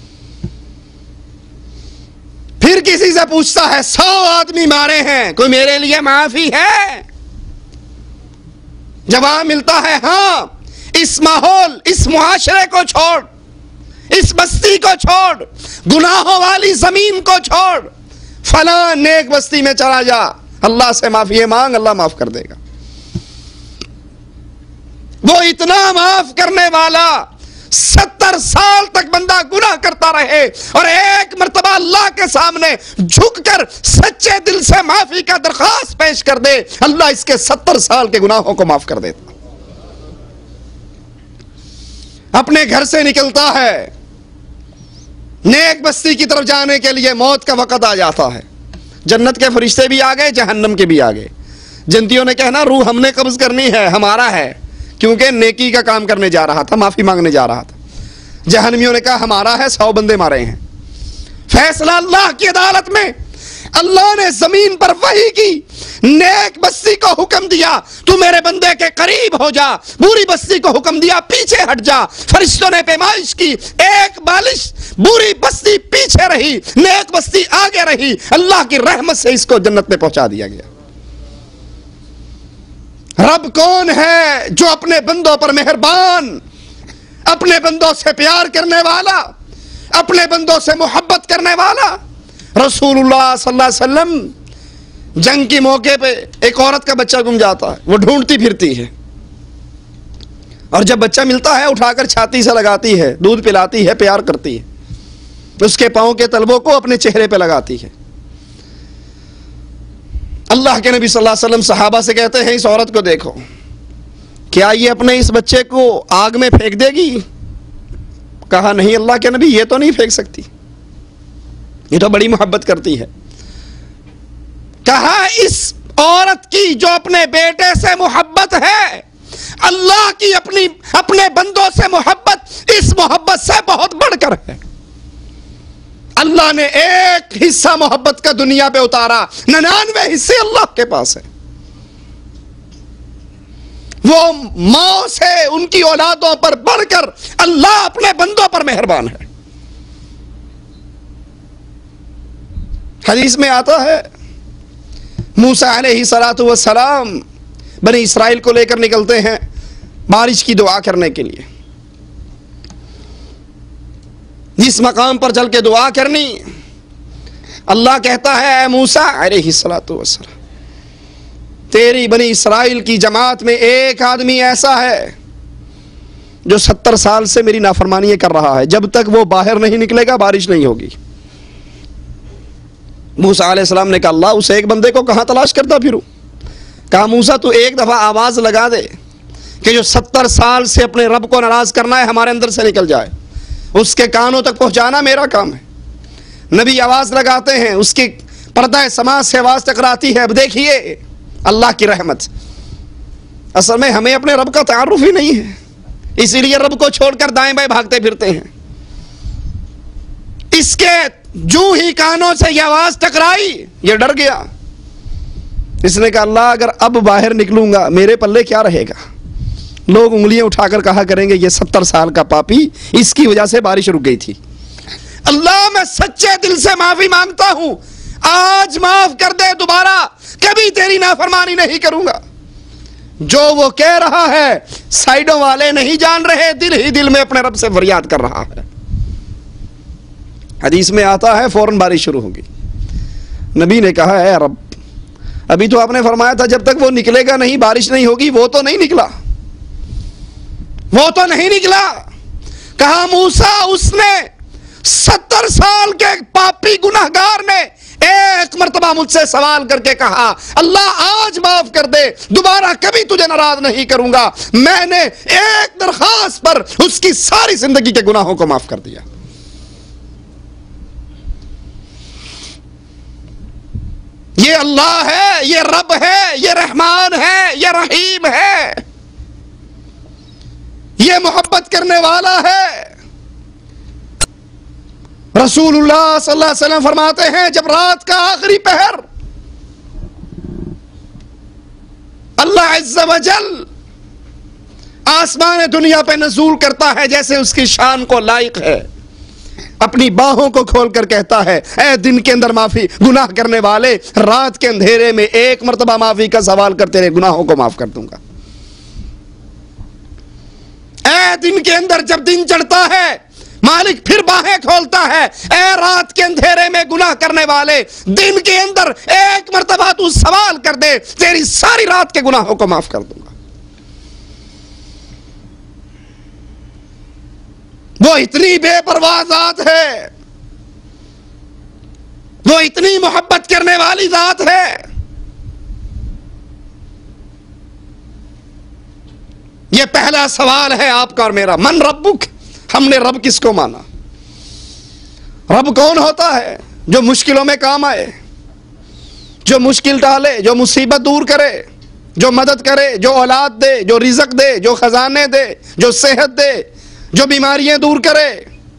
پھر کسی سے پوچھتا ہے 100 آدمی مارے ہیں، کوئی میرے لیے معافی ہے؟ جواب ملتا ہے ہاں، اس ماحول، اس معاشرے کو چھوڑ، اس بستی کو چھوڑ، گناہوں والی زمین کو چھوڑ، فلاں نیک بستی میں چلا جا، اللہ سے معافی مانگ، اللہ معاف کر دے گا۔ وہ اتنا معاف کرنے والا، 70 سال تک بندہ گناہ کرتا رہے اور ایک مرتبہ اللہ کے سامنے جھک کر سچے دل سے معافی کا درخواست پیش کر دے، اللہ اس کے 70 سال کے گناہوں کو معاف کر دیتا۔ اپنے گھر سے نکلتا ہے، نیک بستی کی طرف جانے کے لیے موت کا وقت آ جاتا ہے، جنت کے فرشتے بھی آ گئے، جہنم کے بھی آ گئے۔ جنتیوں نے کہنا روح ہم نے قبض کرنی ہے، ہمارا ہے، کیونکہ نیکی کا کام کرنے جا رہا تھا، معافی مانگنے جا رہا تھا۔ جہنمیوں نے کہا ہمارا ہے، 100 بندے مارے ہیں۔ فیصلہ اللہ کی عدالت میں، اللہ نے زمین پر وحی کی، نیک بستی کو حکم دیا تو میرے بندے کے قریب ہو جا، بری بستی کو حکم دیا پیچھے ہٹ جا۔ فرشتوں نے پیمائش کی، ایک بالش بری بستی پیچھے رہی، نیک بستی آگے رہی، اللہ کی رحمت سے اس کو جنت میں پہنچا دیا گیا۔ رب کون ہے؟ جو اپنے بندوں پر مہربان، اپنے بندوں سے پیار کرنے والا، اپنے بندوں سے محبت کرنے والا۔ رسول اللہ صلی اللہ علیہ وسلم جنگ کے موقع پہ ایک عورت کا بچہ گم جاتا ہے، وہ ڈھونڈتی پھرتی ہے، اور جب بچہ ملتا ہے اٹھا کر چھاتی سے لگاتی ہے، دودھ پلاتی ہے، پیار کرتی ہے، اس کے پاؤں کے تلووں کو اپنے چہرے پہ لگاتی ہے۔ اللہ کے نبی صلی اللہ علیہ وسلم صحابہ سے کہتے ہیں اس عورت کو دیکھو، کیا یہ اپنے اس بچے کو آگ میں پھینک دے گی؟ کہا نہیں اللہ کے نبی، یہ تو نہیں پھینک سکتی، یہ تو بڑی محبت کرتی ہے۔ کہا اس عورت کی جو اپنے بیٹے سے محبت ہے، اللہ کی اپنے بندوں سے محبت اس محبت سے بہت بڑھ کر ہے۔ اللہ نے ایک حصہ محبت کا دنیا پہ اتارا، 99 حصے اللہ کے پاس ہے۔ وہ ماں سے ان کی اولادوں پر بڑھ کر اللہ اپنے بندوں پر مہربان ہے۔ حدیث میں آتا ہے موسیٰ علیہ السلام بنی اسرائیل کو لے کر نکلتے ہیں بارش کی دعا کرنے کے لیے۔ جس مقام پر چل کے دعا کرنی، اللہ کہتا ہے اے موسیٰ علیہ السلام، تیری بنی اسرائیل کی جماعت میں ایک آدمی ایسا ہے جو 70 سال سے میری نافرمانی کر رہا ہے، جب تک وہ باہر نہیں نکلے گا بارش نہیں ہوگی۔ موسیٰ علیہ السلام نے کہا اللہ اس ایک بندے کو کہاں تلاش کرتا پھروں؟ کہا موسیٰ تو ایک دفعہ آواز لگا دے کہ جو 70 سال سے اپنے رب کو ناراض کرنا ہے ہمارے اندر سے نکل جائے، اس کے کانوں تک پہنچانا میرا کام ہے۔ نبی آواز لگاتے ہیں، اس کی پردہ سماع سے آواز ٹکراتی ہے۔ اب دیکھیے اللہ کی رحمت، اصل میں ہمیں اپنے رب کا تعارف ہی نہیں ہے، اسی لیے رب کو چھوڑ کر دائیں بائیں بھاگتے پھرتے ہیں۔ اس کے جو ہی کانوں سے یہ آواز ٹکرائی، یہ ڈر گیا، اس نے کہا اللہ اگر اب باہر نکلوں گا میرے پلے کیا رہے گا؟ لوگ انگلیاں اٹھا کر کہا کریں گے یہ 70 سال کا پاپی، اس کی وجہ سے بارش رک گئی تھی۔ اللہ میں سچے دل سے معافی مانگتا ہوں، آج معاف کر دے، دوبارہ کبھی تیری نافرمانی نہیں کروں گا۔ جو وہ کہہ رہا ہے سائیڈوں والے نہیں جان رہے، دل ہی دل میں اپنے رب سے فریاد کر رہا ہے۔ حدیث میں آتا ہے فوراً بارش شروع ہوگی۔ نبی نے کہا اے رب، ابھی تو آپ نے فرمایا تھا جب تک وہ نکلے گا نہیں بارش نہیں ہوگی، وہ تو نہیں نکلا، وہ تو نہیں نکلا۔ کہا موسیٰ، اس نے 70 سال کے پاپی گناہگار نے ایک مرتبہ مجھ سے سوال کر کے کہا اللہ آج معاف کر دے، دوبارہ کبھی تجھے ناراض نہیں کروں گا، میں نے ایک درخواست پر اس کی ساری زندگی کے گناہوں کو معاف کر دیا۔ یہ اللہ ہے، یہ رب ہے، یہ رحمان ہے، یہ رحیم ہے، یہ محبت کرنے والا ہے۔ رسول اللہ صلی اللہ علیہ وسلم فرماتے ہیں جب رات کا آخری پہر اللہ عز و جل آسمان دنیا پہ نزول کرتا ہے جیسے اس کی شان کو لائق ہے، اپنی باہوں کو کھول کر کہتا ہے اے دن کے اندر معافی گناہ کرنے والے، رات کے اندھیرے میں ایک مرتبہ معافی کا سوال کر تیرے گناہوں کو معاف کر دوں گا۔ اے دن کے اندر جب دن چڑھتا ہے مالک پھر باہیں کھولتا ہے، اے رات کے اندھیرے میں گناہ کرنے والے، دن کے اندر ایک مرتبہ تو سوال کر دے، تیری ساری رات کے گناہوں کو معاف کر دوں گا۔ وہ اتنی بے پرواہ ذات ہے، وہ اتنی محبت کرنے والی ذات ہے۔ یہ پہلا سوال ہے آپ کا اور میرا، من ربک، ہم نے رب کس کو مانا؟ رب کون ہوتا ہے؟ جو مشکلوں میں کام آئے، جو مشکل ٹالے، جو مصیبت دور کرے، جو مدد کرے، جو اولاد دے، جو رزق دے، جو خزانے دے، جو صحت دے، جو بیماریاں دور کرے۔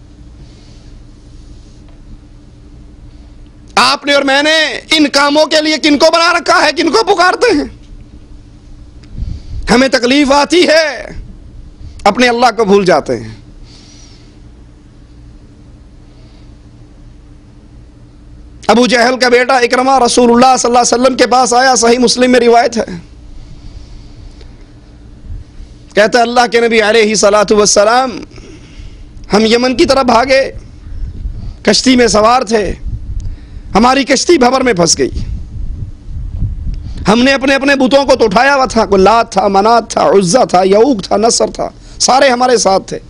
آپ نے اور میں نے ان کاموں کے لیے کن کو بنا رکھا ہے؟ کن کو پکارتے ہیں؟ ہمیں تکلیف آتی ہے اپنے اللہ کو بھول جاتے ہیں۔ ابو جہل کا بیٹا اکرمہ رسول اللہ صلی اللہ علیہ وسلم کے پاس آیا، صحیح مسلم میں روایت ہے، کہتا اللہ کے نبی علیہ الصلوۃ والسلام ہم یمن کی طرف بھاگے، کشتی میں سوار تھے، ہماری کشتی بھنور میں پھنس گئی، ہم نے اپنے اپنے بتوں کو تو اٹھایا ہوا تھا، کوئی لات تھا، منات تھا، عزا تھا، یعوق تھا، نصر تھا، سارے ہمارے ساتھ تھے۔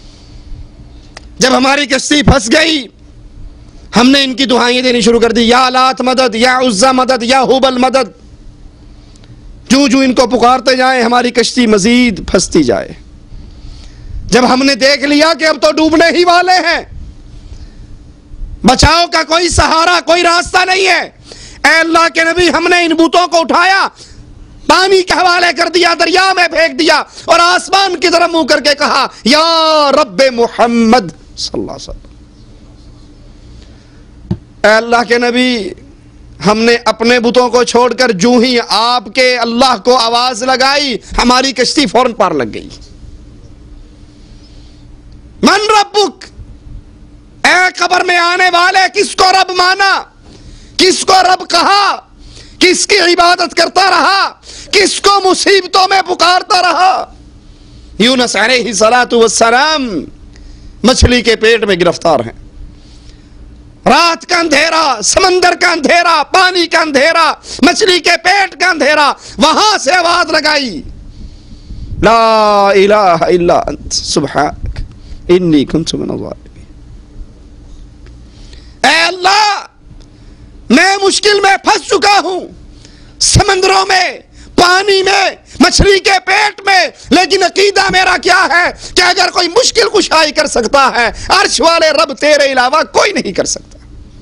جب ہماری کشتی پھنس گئی ہم نے ان کی دعائیں دینی شروع کر دی، یا لات مدد، یا عزا مدد، یا حبل مدد، جو جو ان کو پکارتے جائیں ہماری کشتی مزید پھنستی جائے۔ جب ہم نے دیکھ لیا کہ اب تو ڈوبنے ہی والے ہیں، بچاؤ کا کوئی سہارا، کوئی راستہ نہیں ہے، اے اللہ کے نبی ہم نے ان بتوں کو اٹھایا، پانی کے حوالے کر دیا، دریا میں پھینک دیا، اور آسمان کی طرف منہ کر کے کہا یا رب محمد صلی اللہ علیہ وسلم، اے اللہ کے نبی ہم نے اپنے بتوں کو چھوڑ کر جو ہی آپ کے اللہ کو آواز لگائی ہماری کشتی فوراً پار لگ گئی۔ من ربک، اے قبر میں آنے والے کس کو رب مانا، کس کو رب کہا، کس کی عبادت کرتا رہا، کس کو مصیبتوں میں پکارتا رہا؟ یونس علیہ الصلوۃ والسلام مچھلی کے پیٹ میں گرفتار ہیں، رات کا اندھیرا، سمندر کا اندھیرا، پانی کا اندھیرا، مچھلی کے پیٹ کا اندھیرا، وہاں سے آواز لگائی لا الہ الا انت سبحانک انی کنت من الظالمین۔ اے اللہ میں مشکل میں پھنس چکا ہوں، سمندروں میں، پانی میں، مچھلی کے پیٹ میں، لیکن عقیدہ میرا کیا ہے کہ اگر کوئی مشکل کشائی کر سکتا ہے عرش والے رب تیرے علاوہ کوئی نہیں کر سکتا۔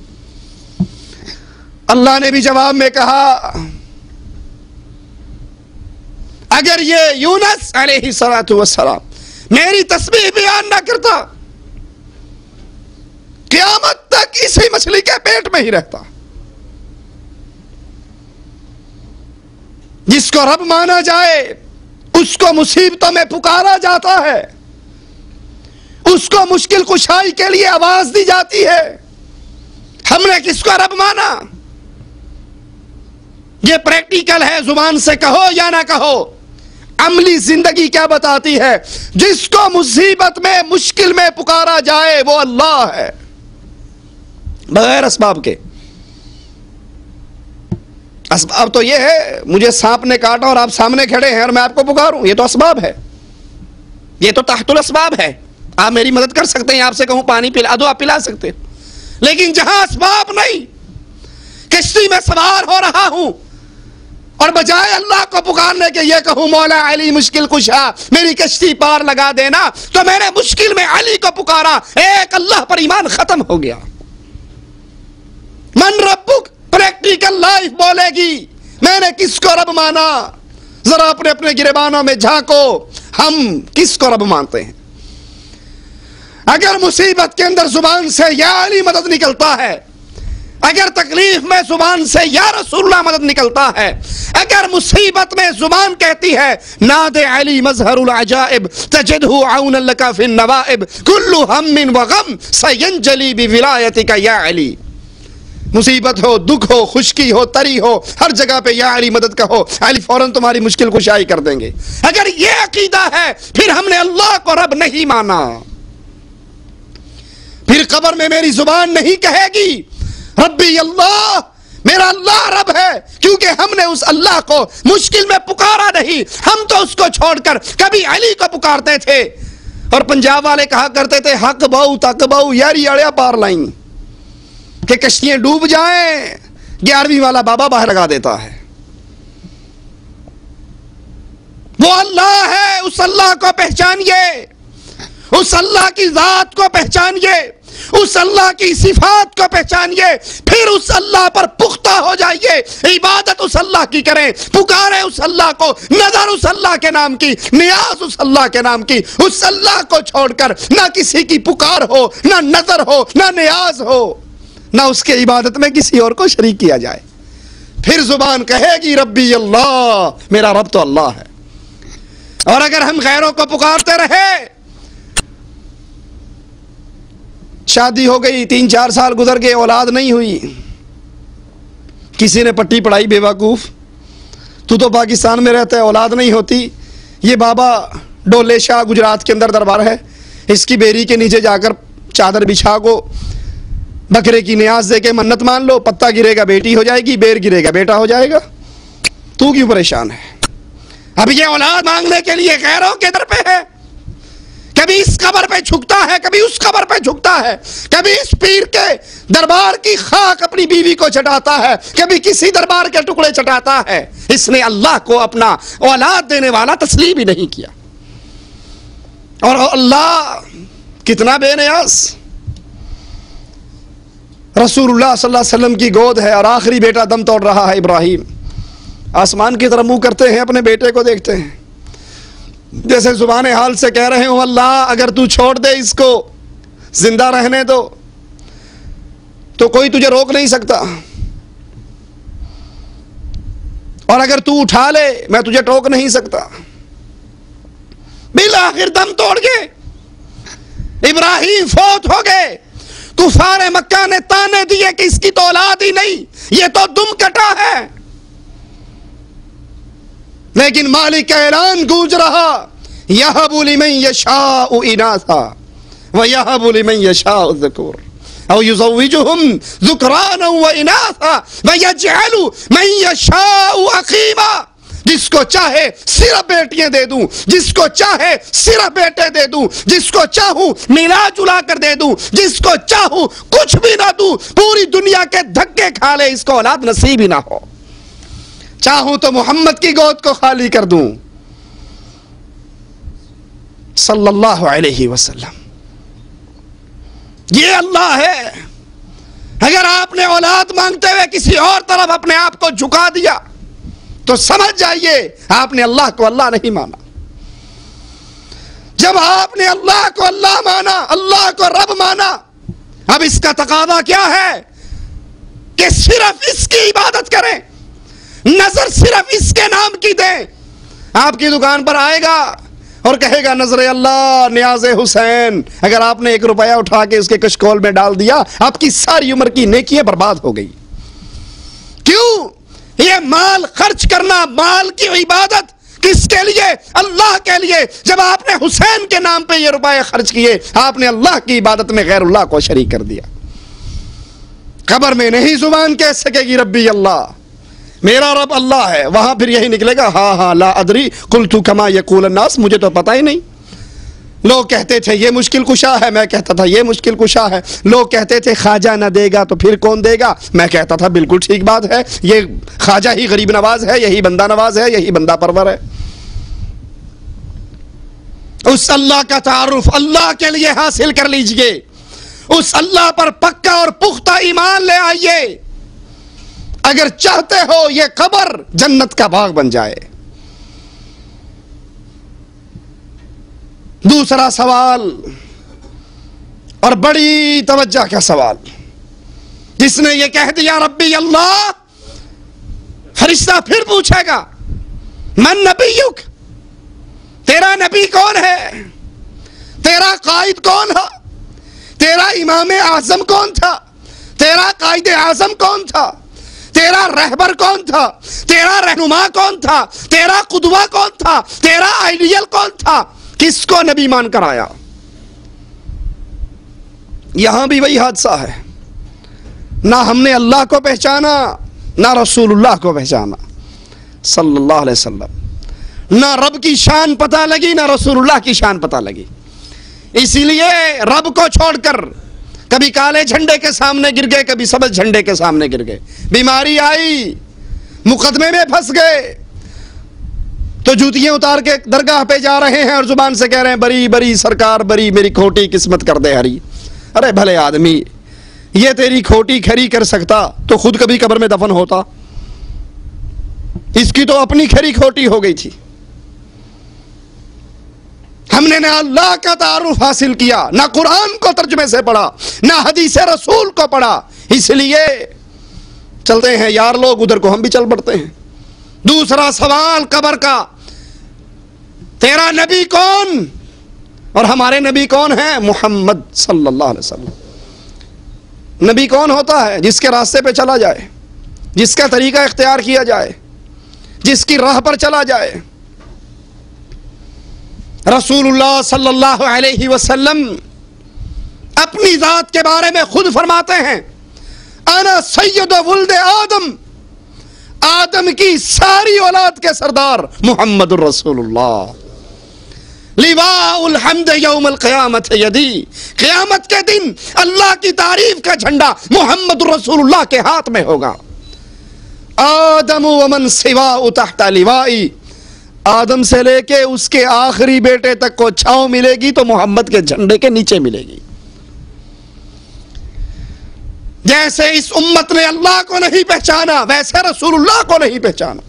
اللہ نے بھی جواب میں کہا اگر یہ یونس علیہ الصلوۃ والسلام میری تسبیح بیان نہ کرتا قیامت تک اسی مچھلی کے پیٹ میں ہی رہتا۔ جس کو رب مانا جائے اس کو مصیبتوں میں پکارا جاتا ہے، اس کو مشکل کشائی کے لیے آواز دی جاتی ہے، ہم نے کس کو رب مانا؟ یہ پریکٹیکل ہے، زبان سے کہو یا نہ کہو۔ عملی زندگی کیا بتاتی ہے؟ جس کو مصیبت میں، مشکل میں پکارا جائے وہ اللہ ہے، بغیر اسباب کے۔ اسباب تو یہ ہے مجھے سانپ نے کاٹا اور آپ سامنے کھڑے ہیں اور میں آپ کو پکاروں، یہ تو اسباب ہے، یہ تو تحت الاسباب ہے۔ آپ میری مدد کر سکتے ہیں، آپ سے کہوں پانی پلا دو، آپ پلا سکتے ہیں۔ لیکن جہاں اسباب نہیں، کشتی میں سوار ہو رہا ہوں اور بجائے اللہ کو پکارنے کے یہ کہوں مولا علی مشکل کشا میری کشتی پار لگا دینا، تو میں نے مشکل میں علی کو پکارا، ایک اللہ پر ایمان ختم ہو گیا۔ من ربک، پریکٹیکل لائف بولے گی میں نے کس کو رب مانا۔ ذرا اپنے اپنے گریبانوں میں جھانکو، ہم کس کو رب مانتے ہیں؟ اگر مصیبت کے اندر زبان سے یا علی مدد نکلتا ہے، اگر تکلیف میں زبان سے یا رسول اللہ مدد نکلتا ہے، اگر مصیبت میں زبان کہتی ہے ناد علی مظہر العجائب تجدہ عونا لک فی النوائب کل ہم وغم سینجلی بولایتک یا علی، مصیبت ہو، دکھ ہو، خشکی ہو، تری ہو، ہر جگہ پہ یا علی مدد کہو، علی فوراً تمہاری مشکل کشائی کر دیں گے۔ اگر یہ عقیدہ ہے پھر ہم نے اللہ کو رب نہیں مانا، پھر قبر میں میری زبان نہیں کہے گی ربی اللہ، میرا اللہ رب ہے، کیونکہ ہم نے اس اللہ کو مشکل میں پکارا نہیں۔ ہم تو اس کو چھوڑ کر کبھی علی کو پکارتے تھے، اور پنجاب والے کہا کرتے تھے حق بہو تک بہو یاری اڑیا پار لائیں، کہ کشتیاں ڈوب جائیں 11ویں والا بابا باہر لگا دیتا ہے۔ وہ اللہ ہے، اس اللہ کو پہچانیے، اس اللہ کی ذات کو پہچانیے، اس اللہ کی صفات کو پہچانیے، پھر اس اللہ پر پختہ ہو جائیے، عبادت اس اللہ کی کریں، پکارے اس اللہ کو، نظر اس اللہ کے نام کی، نیاز اس اللہ کے نام کی، اس اللہ کو چھوڑ کر نہ کسی کی پکار ہو، نہ نظر ہو، نہ نیاز ہو، نہ اس کے عبادت میں کسی اور کو شریک کیا جائے۔ پھر زبان کہے گی ربی اللہ، میرا رب تو اللہ ہے۔ اور اگر ہم غیروں کو پکارتے رہے، شادی ہو گئی، 3-4 سال گزر گئے، اولاد نہیں ہوئی، کسی نے پٹی پڑھائی بے وقوف، تو پاکستان میں رہتا ہے، اولاد نہیں ہوتی، یہ بابا ڈولے شاہ گجرات کے اندر دربار ہے، اس کی بیری کے نیچے جا کر چادر بچھا کو بکرے کی نیاز دے کے منت مان لو، پتا گرے گا بیٹی ہو جائے گی، بیر گرے گا بیٹا ہو جائے گا، تو کیوں پریشان ہے؟ اب یہ اولاد مانگنے کے لیے غیروں کے در پہ ہے، کبھی اس قبر پہ جھکتا ہے، کبھی اس قبر پہ جھکتا ہے، کبھی اس پیر کے دربار کی خاک اپنی بیوی کو چٹاتا ہے، کبھی کسی دربار کے ٹکڑے چٹاتا ہے۔ اس نے اللہ کو اپنا اولاد دینے والا تسلیم ہی نہیں کیا، اور اللہ کتنا بے نیاز۔ رسول اللہ صلی اللہ علیہ وسلم کی گود ہے اور آخری بیٹا دم توڑ رہا ہے ابراہیم، آسمان کی طرف منہ کرتے ہیں، اپنے بیٹے کو دیکھتے ہیں، جیسے زبان حال سے کہہ رہے ہوں اللہ اگر تو چھوڑ دے اس کو زندہ رہنے دو تو کوئی تجھے روک نہیں سکتا، اور اگر تو اٹھا لے میں تجھے ٹوک نہیں سکتا۔ بالآخر دم توڑ گئے، ابراہیم فوت ہو گئے، کفار مکہ نے تانے دیے کہ اس کی تو اولاد ہی نہیں، یہ تو دم کٹا ہے، لیکن مالک کا اعلان گونج رہا یہب لمن یشاء اناثا ویہب لمن یشاء الذکور او یزوجہم ذکرانا واناثا ویجعل من یشاء عقیما، جس کو چاہے صرف بیٹیاں دے دوں، جس کو چاہے صرف بیٹے دے دوں، جس کو چاہوں ملا جلا کر دے دوں، جس کو چاہوں کچھ بھی نہ دوں، پوری دنیا کے دھکے کھا لے اس کو اولاد نصیب ہی نہ ہو، چاہوں تو محمد کی گود کو خالی کر دوں صلی اللہ علیہ وسلم۔ یہ اللہ ہے۔ اگر آپ نے اولاد مانگتے ہوئے کسی اور طرف اپنے آپ کو جھکا دیا تو سمجھ جائیے آپ نے اللہ کو اللہ نہیں مانا۔ جب آپ نے اللہ کو اللہ مانا، اللہ کو رب مانا، اب اس کا تقاضا کیا ہے کہ صرف اس کی عبادت کریں، نظر صرف اس کے نام کی دیں۔ آپ کی دکان پر آئے گا اور کہے گا نظر اللہ نیاز حسین، اگر آپ نے 1 روپیہ اٹھا کے اس کے کشکول میں ڈال دیا آپ کی ساری عمر کی نیکیاں برباد ہو گئی۔ کیوں؟ یہ مال خرچ کرنا، مال کی عبادت کس کے لیے؟ اللہ کے لیے۔ جب آپ نے حسین کے نام پہ یہ روپے خرچ کیے، آپ نے اللہ کی عبادت میں غیر اللہ کو شریک کر دیا۔ قبر میں نہیں زبان کہہ سکے گی ربی اللہ، میرا رب اللہ ہے، وہاں پھر یہی نکلے گا ہاں لا ادری قلت کما یقول الناس، مجھے تو پتہ ہی نہیں۔ لوگ کہتے تھے یہ مشکل کشا ہے، میں کہتا تھا یہ مشکل کشا ہے۔ لوگ کہتے تھے خواجہ نہ دے گا تو پھر کون دے گا، میں کہتا تھا بالکل ٹھیک بات ہے، یہ خواجہ ہی غریب نواز ہے، یہی بندہ نواز ہے، یہی بندہ پرور ہے۔ اس اللہ کا تعارف اللہ کے لیے حاصل کر لیجئے، اس اللہ پر پکا اور پختہ ایمان لے آئیے، اگر چاہتے ہو یہ قبر جنت کا باغ بن جائے۔ دوسرا سوال، اور بڑی توجہ کا سوال، جس نے یہ کہہ دیا ربی اللہ، فرشتہ پھر پوچھے گا من نبیک، تیرا نبی کون ہے، تیرا قائد کون ہے، تیرا امام اعظم کون تھا، تیرا قائد اعظم کون تھا، تیرا رہبر کون تھا، تیرا رہنما کون تھا، تیرا قدوہ کون تھا، تیرا آئیڈیل کون تھا، کس کو نبی مان کر آیا؟ یہاں بھی وہی حادثہ ہے، نہ ہم نے اللہ کو پہچانا، نہ رسول اللہ کو پہچانا صلی اللہ علیہ وسلم، نہ رب کی شان پتہ لگی، نہ رسول اللہ کی شان پتہ لگی۔ اسی لیے رب کو چھوڑ کر کبھی کالے جھنڈے کے سامنے گر گئے، کبھی سبز جھنڈے کے سامنے گر گئے، بیماری آئی، مقدمے میں پھنس گئے تو جوتیاں اتار کے درگاہ پہ جا رہے ہیں اور زبان سے کہہ رہے ہیں بری بری سرکار بری، میری کھوٹی قسمت کر دے ہری۔ ارے بھلے آدمی، یہ تیری کھوٹی کھری کر سکتا تو خود کبھی قبر میں دفن ہوتا، اس کی تو اپنی کھری کھوٹی ہو گئی تھی۔ ہم نے نہ اللہ کا تعارف حاصل کیا، نہ قرآن کو ترجمے سے پڑھا، نہ حدیث رسول کو پڑھا، اس لیے چلتے ہیں یار لوگ ادھر کو ہم بھی چل پڑتے ہیں۔ دوسرا سوال قبر کا، تیرا نبی کون؟ اور ہمارے نبی کون ہیں؟ محمد صلی اللہ علیہ وسلم۔ نبی کون ہوتا ہے؟ جس کے راستے پہ چلا جائے، جس کا طریقہ اختیار کیا جائے، جس کی راہ پر چلا جائے۔ رسول اللہ صلی اللہ علیہ وسلم اپنی ذات کے بارے میں خود فرماتے ہیں انا سید ولد آدم، آدم کی ساری اولاد کے سردار محمد الرسول اللہ، لواء الحمد یوم القیامت یدی، قیامت کے دن اللہ کی تعریف کا جھنڈا محمد الرسول اللہ کے ہاتھ میں ہوگا۔ آدم ومن سواء تحت لوائی، آدم سے لے کے اس کے آخری بیٹے تک کو چھاؤں ملے گی تو محمد کے جھنڈے کے نیچے ملے گی۔ جیسے اس امت نے اللہ کو نہیں پہچانا، ویسے رسول اللہ کو نہیں پہچانا۔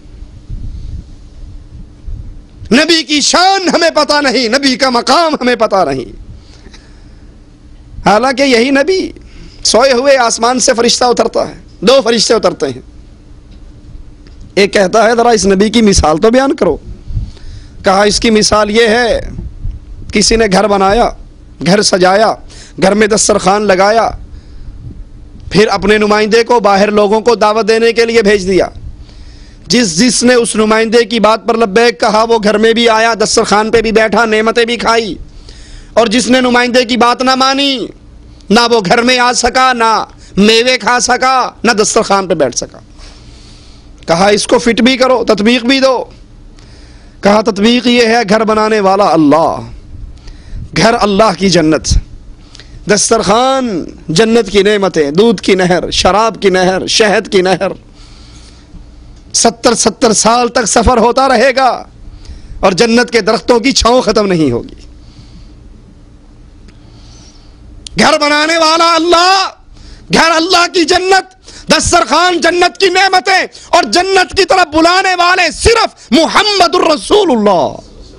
نبی کی شان ہمیں پتہ نہیں، نبی کا مقام ہمیں پتہ نہیں، حالانکہ یہی نبی سوئے ہوئے آسمان سے فرشتہ اترتا ہے، 2 فرشتے اترتے ہیں، ایک کہتا ہے ذرا اس نبی کی مثال تو بیان کرو۔ کہا اس کی مثال یہ ہے، کسی نے گھر بنایا، گھر سجایا، گھر میں دسترخوان لگایا، پھر اپنے نمائندے کو باہر لوگوں کو دعوت دینے کے لیے بھیج دیا۔ جس نے اس نمائندے کی بات پر لبیک کہا وہ گھر میں بھی آیا، دسترخوان پہ بھی بیٹھا، نعمتیں بھی کھائی، اور جس نے نمائندے کی بات نہ مانی، نہ وہ گھر میں آ سکا، نہ میوے کھا سکا، نہ دسترخوان پہ بیٹھ سکا۔ کہا اس کو فٹ بھی کرو، تطبیق بھی دو۔ کہا تطبیق یہ ہے گھر بنانے والا اللہ، گھر اللہ کی جنت، دسترخوان جنت کی نعمتیں، دودھ کی نہر، شراب کی نہر، شہد کی نہر، 70 سال تک سفر ہوتا رہے گا اور جنت کے درختوں کی چھاؤں ختم نہیں ہوگی۔ گھر بنانے والا اللہ، گھر اللہ کی جنت، دسترخوان جنت کی نعمتیں، اور جنت کی طرف بلانے والے صرف محمد الرسول اللہ۔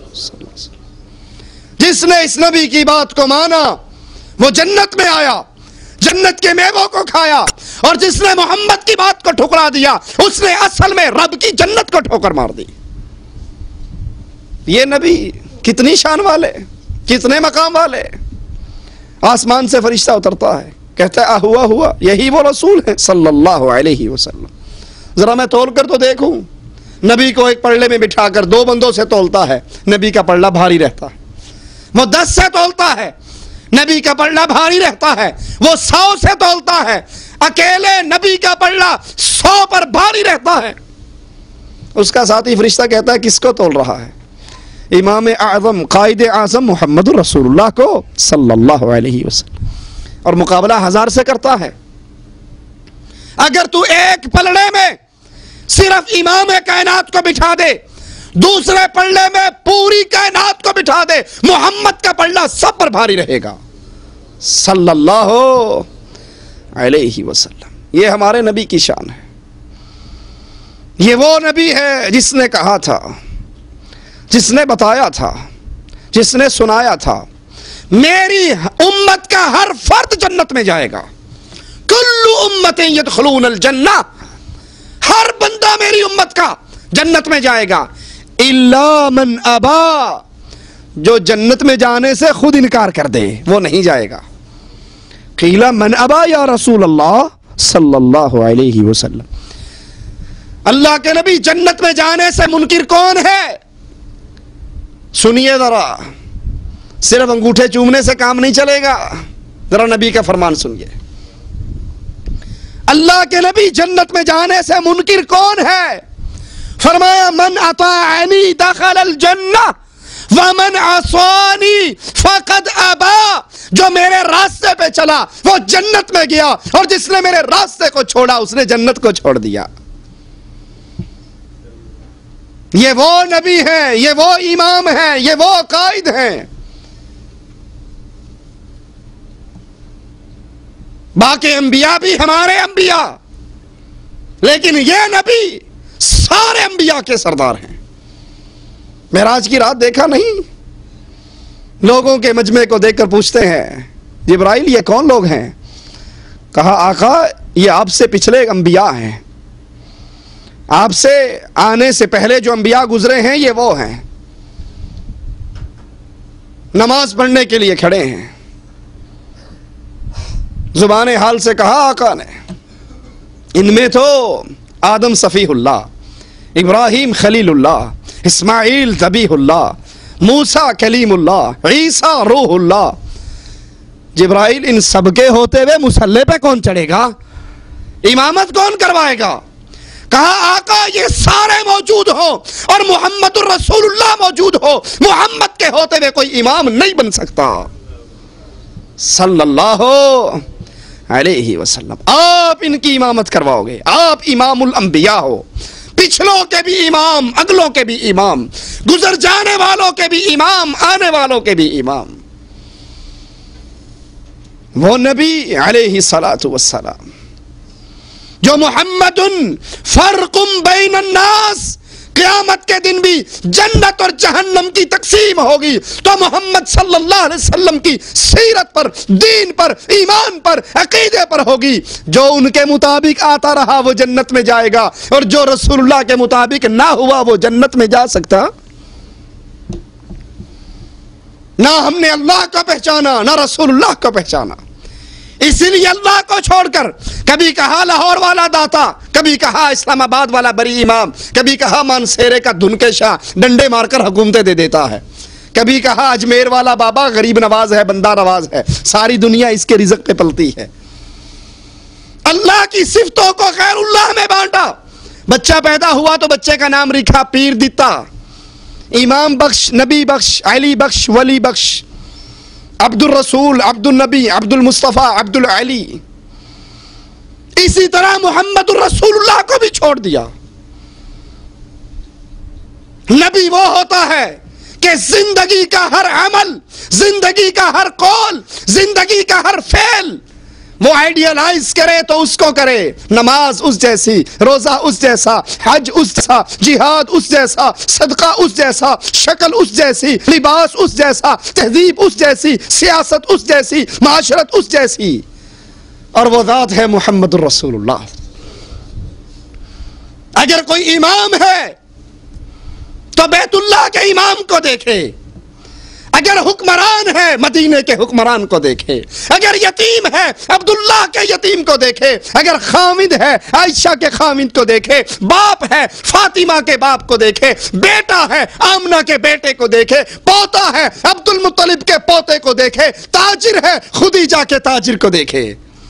جس نے اس نبی کی بات کو مانا وہ جنت میں آیا، جنت کے میووں کو کھایا، اور جس نے محمد کی بات کو ٹھکرا دیا اس نے اصل میں رب کی جنت کو ٹھوکر مار دی۔ یہ نبی کتنی شان والے، کتنے مقام والے. آسمان سے فرشتہ اترتا ہے، کہتا ہے ہوا ہوا، یہی وہ رسول ہیں صلی اللہ علیہ وسلم. ذرا میں تول کر تو دیکھوں. نبی کو ایک پلڑے میں بٹھا کر 2 بندوں سے تولتا ہے، نبی کا پلڑا بھاری رہتا ہے. وہ 10 سے تولتا ہے، نبی کا پلڑا بھاری رہتا ہے. وہ 100 سے تولتا ہے، اکیلے نبی کا پلڑا 100 پر بھاری رہتا ہے. اس کا ساتھی فرشتہ کہتا ہے کس کو تول رہا ہے؟ امام اعظم قائد اعظم محمد رسول اللہ کو صلی اللہ علیہ وسلم. اور مقابلہ 1000 سے کرتا ہے. اگر تو ایک پلڑے میں صرف امام کائنات کو بٹھا دے، دوسرے پلڑے میں پوری کائنات کو بٹھا دے، محمد کا پلڑا سب پر بھاری رہے گا صلی اللہ علیہ وسلم. یہ ہمارے نبی کی شان ہے. یہ وہ نبی ہے جس نے کہا تھا، جس نے بتایا تھا، جس نے سنایا تھا میری امت کا ہر فرد جنت میں جائے گا. کل امت یدخلون الجنہ، ہر بندہ میری امت کا جنت میں جائے گا، الا من ابا، جو جنت میں جانے سے خود انکار کر دے وہ نہیں جائے گا. قیل من ابا یا رسول اللہ صلی اللہ علیہ وسلم. اللہ کے نبی جنت میں جانے سے منکر کون ہے؟ سنیے ذرا، صرف انگوٹھے چومنے سے کام نہیں چلے گا. ذرا نبی کا فرمان سنیے. اللہ کے نبی جنت میں جانے سے منکر کون ہے؟ فرمایا من اطاعنی دخل الجنہ ومن عصانی فقد ابا. جو میرے راستے پہ چلا وہ جنت میں گیا، اور جس نے میرے راستے کو چھوڑا اس نے جنت کو چھوڑ دیا. یہ وہ نبی ہیں، یہ وہ امام ہیں، یہ وہ قائد ہیں. باقی انبیاء بھی ہمارے انبیاء، لیکن یہ نبی سارے انبیاء کے سردار ہیں. معراج کی رات دیکھا نہیں؟ لوگوں کے مجمع کو دیکھ کر پوچھتے ہیں جبرائیل یہ کون لوگ ہیں؟ کہا آقا یہ آپ سے پچھلے انبیاء ہیں، آپ سے آنے سے پہلے جو انبیاء گزرے ہیں یہ وہ ہیں. نماز پڑھنے کے لیے کھڑے ہیں. زبان حال سے کہا آقا نے ان میں تو آدم صفیح اللہ، ابراہیم خلیل اللہ، اسماعیل ذبیح اللہ، موسیٰ کلیم اللہ، عیسیٰ روح اللہ. جبرائیل ان سب کے ہوتے ہوئے مصلی پہ کون چڑھے گا؟ امامت کون کروائے گا؟ کہا آقا یہ سارے موجود ہو اور محمد الرسول اللہ موجود ہو، محمد کے ہوتے ہوئے کوئی امام نہیں بن سکتا صلی اللہ علیہ وسلم. آپ ان کی امامت کرواؤ گے، آپ امام الانبیاء ہو، پچھلوں کے بھی امام، اگلوں کے بھی امام، گزر جانے والوں کے بھی امام، آنے والوں کے بھی امام. وہ نبی علیہ الصلاۃ والسلام جو محمد فرق بین الناس، قیامت کے دن بھی جنت اور جہنم کی تقسیم ہوگی تو محمد صلی اللہ علیہ وسلم کی سیرت پر، دین پر، ایمان پر، عقیدے پر ہوگی. جو ان کے مطابق آتا رہا وہ جنت میں جائے گا، اور جو رسول اللہ کے مطابق نہ ہوا وہ جنت میں جا سکتا؟ نہ ہم نے اللہ کو پہچانا نہ رسول اللہ کو پہچانا. اسی لیے اللہ کو چھوڑ کر کبھی کہا لاہور والا داتا، کبھی کہا اسلام آباد والا بری امام، کبھی کہا مانسیرے کا دھنکے شاہ ڈنڈے مار کر حکومتیں دے دیتا ہے، کبھی کہا اجمیر والا بابا غریب نواز ہے، بندہ نواز ہے، ساری دنیا اس کے رزق پہ پلتی ہے. اللہ کی صفتوں کو غیر اللہ میں بانٹا. بچہ پیدا ہوا تو بچے کا نام رکھا پیر دیتا، امام بخش، نبی بخش، علی بخش، ولی بخش، عبد الرسول، عبد النبی، عبد المصطفیٰ، عبد العلی. اسی طرح محمد الرسول اللہ کو بھی چھوڑ دیا. نبی وہ ہوتا ہے کہ زندگی کا ہر عمل، زندگی کا ہر قول، زندگی کا ہر فعل وہ آئیڈیالائز کرے تو اس کو کرے. نماز اس جیسی، روزہ اس جیسا، حج اس جیسا، جہاد اس جیسا، صدقہ اس جیسا، شکل اس جیسی، لباس اس جیسا، تہذیب اس جیسی، سیاست اس جیسی، معاشرت اس جیسی. اور وہ ذات ہے محمد الرسول اللہ. اگر کوئی امام ہے تو بیت اللہ کے امام کو دیکھے، اگر حکمران ہے مدینے کے حکمران کو دیکھے، اگر یتیم ہے عبداللہ کے یتیم کو دیکھے، اگر خاوند ہے عائشہ کے خاوند کو دیکھے، باپ ہے فاطمہ کے باپ کو دیکھے، بیٹا ہے آمنہ کے بیٹے کو دیکھے، پوتا ہے عبد المطلب کے پوتے کو دیکھے، تاجر ہے خدیجہ کے تاجر کو دیکھے۔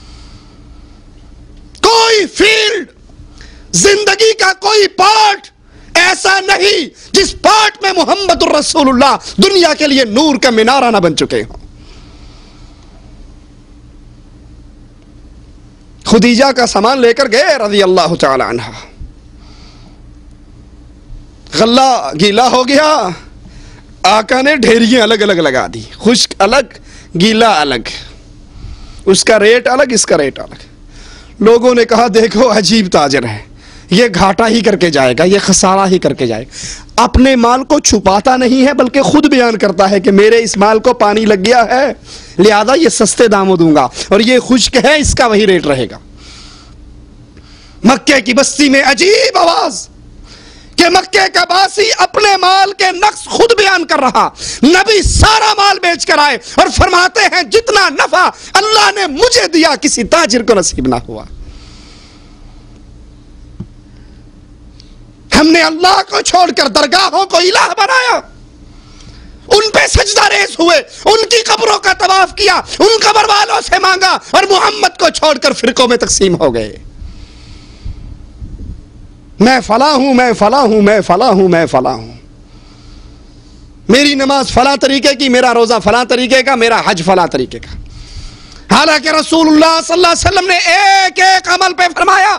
کوئی فیلڈ، زندگی کا کوئی پارٹ ایسا نہیں جس پارٹ میں محمد الرسول اللہ دنیا کے لیے نور کا مینارہ نہ بن چکے ہوں۔ خدیجہ کا سامان لے کر گئے رضی اللہ تعالی عنہ، غلہ گیلا ہو گیا، آقا نے ڈھیریاں الگ الگ لگا دی، خشک الگ گیلا الگ، اس کا ریٹ الگ اس کا ریٹ الگ۔ لوگوں نے کہا دیکھو عجیب تاجر ہے، یہ گھاٹا ہی کر کے جائے گا، یہ خسارہ ہی کر کے جائے گا۔ اپنے مال کو چھپاتا نہیں ہے بلکہ خود بیان کرتا ہے کہ میرے اس مال کو پانی لگ گیا ہے لہذا یہ سستے داموں دوں گا، اور یہ خشک ہے اس کا وہی ریٹ رہے گا۔ مکے کی بستی میں عجیب آواز کہ مکے کا باسی اپنے مال کے نقص خود بیان کر رہا، نبی سارا مال بیچ کر آئے اور فرماتے ہیں جتنا نفع اللہ نے مجھے دیا کسی تاجر کو نصیب نہ ہوا۔ ہم نے اللہ کو چھوڑ کر درگاہوں کو الہ بنایا، ان پہ سجدہ ریز ہوئے، ان کی قبروں کا طواف کیا، ان قبر والوں سے مانگا، اور محمد کو چھوڑ کر فرقوں میں تقسیم ہو گئے۔ میں فلاں ہوں، میں فلاں ہوں، میں فلاں ہوں، میں فلاں ہوں، میری نماز فلاں طریقے کی، میرا روزہ فلاں طریقے کا، میرا حج فلاں طریقے کا۔ حالانکہ رسول اللہ صلی اللہ علیہ وسلم نے ایک ایک عمل پہ فرمایا،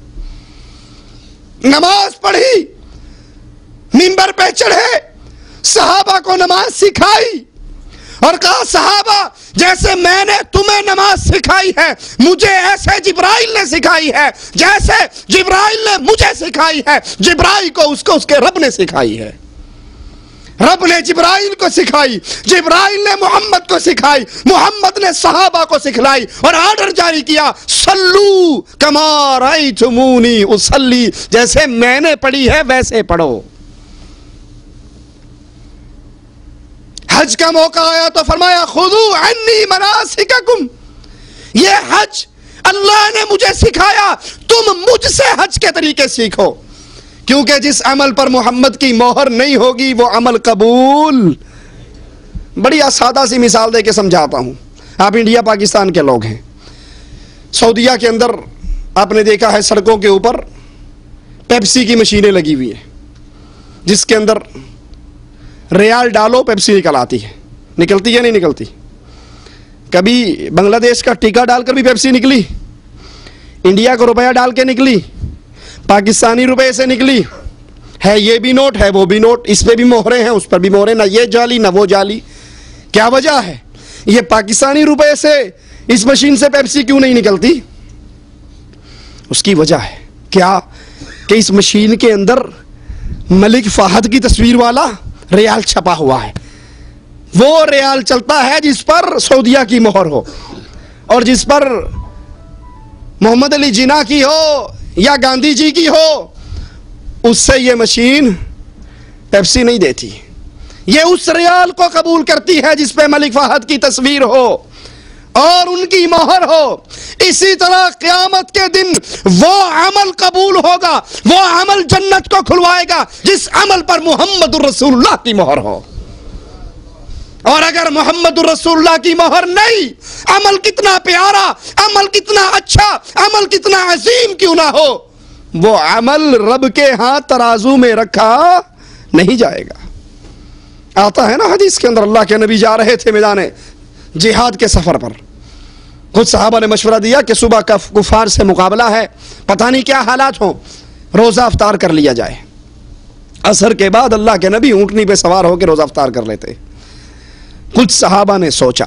نماز پڑھی، منبر پہ چڑھے، صحابہ کو نماز سکھائی اور کہا صحابہ جیسے میں نے تمہیں نماز سکھائی ہے مجھے ایسے جبرائیل نے سکھائی ہے، جیسے جبرائیل نے مجھے سکھائی ہے، جبرائیل کو اس کے رب نے سکھائی ہے، رب نے جبرائیل کو سکھائی، جبرائیل نے محمد کو سکھائی، محمد نے صحابہ کو سکھلائی، اور آرڈر جاری کیا صلو کما رأیتمونی اصلی، جیسے میں نے پڑھی ہے ویسے پڑھو۔ حج کا موقع آیا تو فرمایا خذوا عنی مناسککم، یہ حج اللہ نے مجھے سکھایا، تم مجھ سے حج کے طریقے سیکھو، کیونکہ جس عمل پر محمد کی مہر نہیں ہوگی وہ عمل قبول۔ بڑی سادہ سی مثال دے کے سمجھاتا ہوں، آپ انڈیا پاکستان کے لوگ ہیں، سعودیہ کے اندر آپ نے دیکھا ہے سڑکوں کے اوپر پیپسی کی مشینیں لگی ہوئی ہیں، جس کے اندر ریال ڈالو پیپسی نکل آتی ہے، نکلتی یا نہیں نکلتی؟ کبھی بنگلہ دیش کا ٹکا ڈال کر بھی پیپسی نکلی، انڈیا کا روپیہ ڈال کے نکلی، پاکستانی روپے سے نکلی، ہے یہ بھی نوٹ ہے وہ بھی نوٹ، اس پہ بھی مہرے ہیں اس پر بھی مہرے، نہ یہ جعلی نہ وہ جعلی۔ کیا وجہ ہے؟ یہ پاکستانی روپے سے اس مشین سے پیپسی کیوں نہیں نکلتی؟ اس کی وجہ ہے کیا کہ اس مشین کے اندر ملک فہد کی تصویر والا ریال چھپا ہوا ہے، وہ ریال چلتا ہے جس پر سعودیہ کی مہر ہو، اور جس پر محمد علی جناح کی ہو یا گاندھی جی کی ہو اس سے یہ مشین پیپسی نہیں دیتی، یہ اس ریال کو قبول کرتی ہے جس پہ ملک فہد کی تصویر ہو اور ان کی مہر ہو۔ اسی طرح قیامت کے دن وہ عمل قبول ہوگا، وہ عمل جنت کو کھلوائے گا جس عمل پر محمد الرسول اللہ کی مہر ہو، اور اگر محمد الرسول اللہ کی مہر نہیں، عمل کتنا پیارا، عمل کتنا اچھا، عمل کتنا عظیم کیوں نہ ہو، وہ عمل رب کے ہاں ترازو میں رکھا نہیں جائے گا۔ آتا ہے نا حدیث کے اندر اللہ کے نبی جا رہے تھے میدان جہاد کے سفر پر، کچھ صحابہ نے مشورہ دیا کہ صبح کفار سے مقابلہ ہے، پتہ نہیں کیا حالات ہوں، روزہ افطار کر لیا جائے۔ عصر کے بعد اللہ کے نبی اونٹنی پہ سوار ہو کے روزہ افطار کر لیتے۔ کچھ صحابہ نے سوچا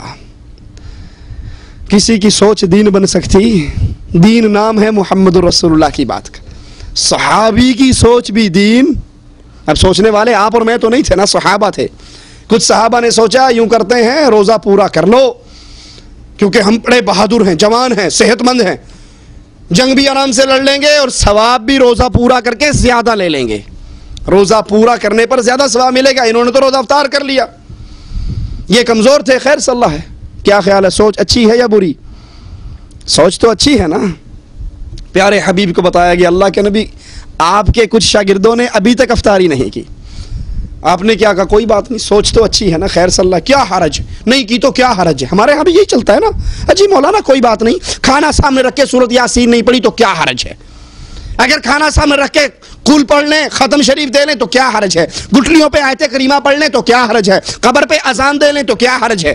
کسی کی سوچ دین بن سکتی؟ دین نام ہے محمد الرسول اللہ کی بات کا، صحابی کی سوچ بھی دین۔ اب سوچنے والے آپ اور میں تو نہیں تھے نا، صحابہ تھے۔ کچھ صحابہ نے سوچا یوں کرتے ہیں روزہ پورا کر لو، کیونکہ ہم بڑے بہادر ہیں، جوان ہیں، صحت مند ہیں، جنگ بھی آرام سے لڑ لیں گے اور ثواب بھی روزہ پورا کر کے زیادہ لے لیں گے، روزہ پورا کرنے پر زیادہ ثواب ملے گا۔ انہوں نے تو روزہ افطار کر لیا۔ یہ کمزور تھے، خیر صلی اللہ ہے. کیا خیال ہے، سوچ اچھی ہے یا بری؟ سوچ تو اچھی ہے نا. پیارے حبیب کو بتایا گیا اللہ کے نبی آپ کے کچھ شاگردوں نے ابھی تک افطاری نہیں کی. آپ نے کیا کہا، کوئی بات نہیں، سوچ تو اچھی ہے نا، خیر صلی اللہ، کیا حرج، نہیں کی تو کیا حرج ہے. ہمارے یہاں بھی یہی چلتا ہے نا، اجی مولانا کوئی بات نہیں، کھانا سامنے رکھ کے سورۃ یاسین نہیں پڑھی تو کیا حرج ہے، اگر کھانا سامنے رکھ کے قل پڑھ لیں، ختم شریف دے لیں تو کیا حرج ہے، گٹھلیوں پہ آیت کریمہ پڑھ لیں تو کیا حرج ہے، قبر پہ اذان دے لیں تو کیا حرج ہے.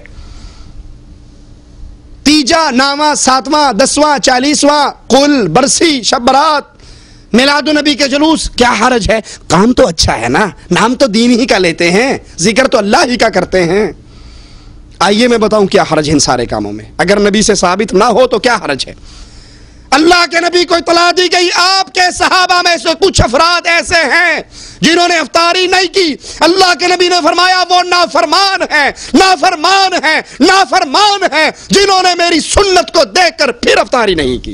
تیجا، نامہ، ساتواں، 10واں، 40واں، قل، برسی، شب برات، میلاد النبی کے جلوس، کیا حرج ہے. کام تو اچھا ہے نا، نام تو دین ہی کا لیتے ہیں، ذکر تو اللہ ہی کا کرتے ہیں. آئیے میں بتاؤں کیا حرج ہے ان سارے کاموں میں، اگر نبی سے ثابت نہ ہو تو کیا حرج ہے. اللہ کے نبی کو اطلاع دی گئی آپ کے صحابہ میں سے کچھ افراد ایسے ہیں جنہوں نے افطاری نہیں کی. اللہ کے نبی نے فرمایا وہ نافرمان ہیں، نافرمان ہیں، نافرمان ہیں جنہوں نے میری سنت کو دیکھ کر پھر افطاری نہیں کی.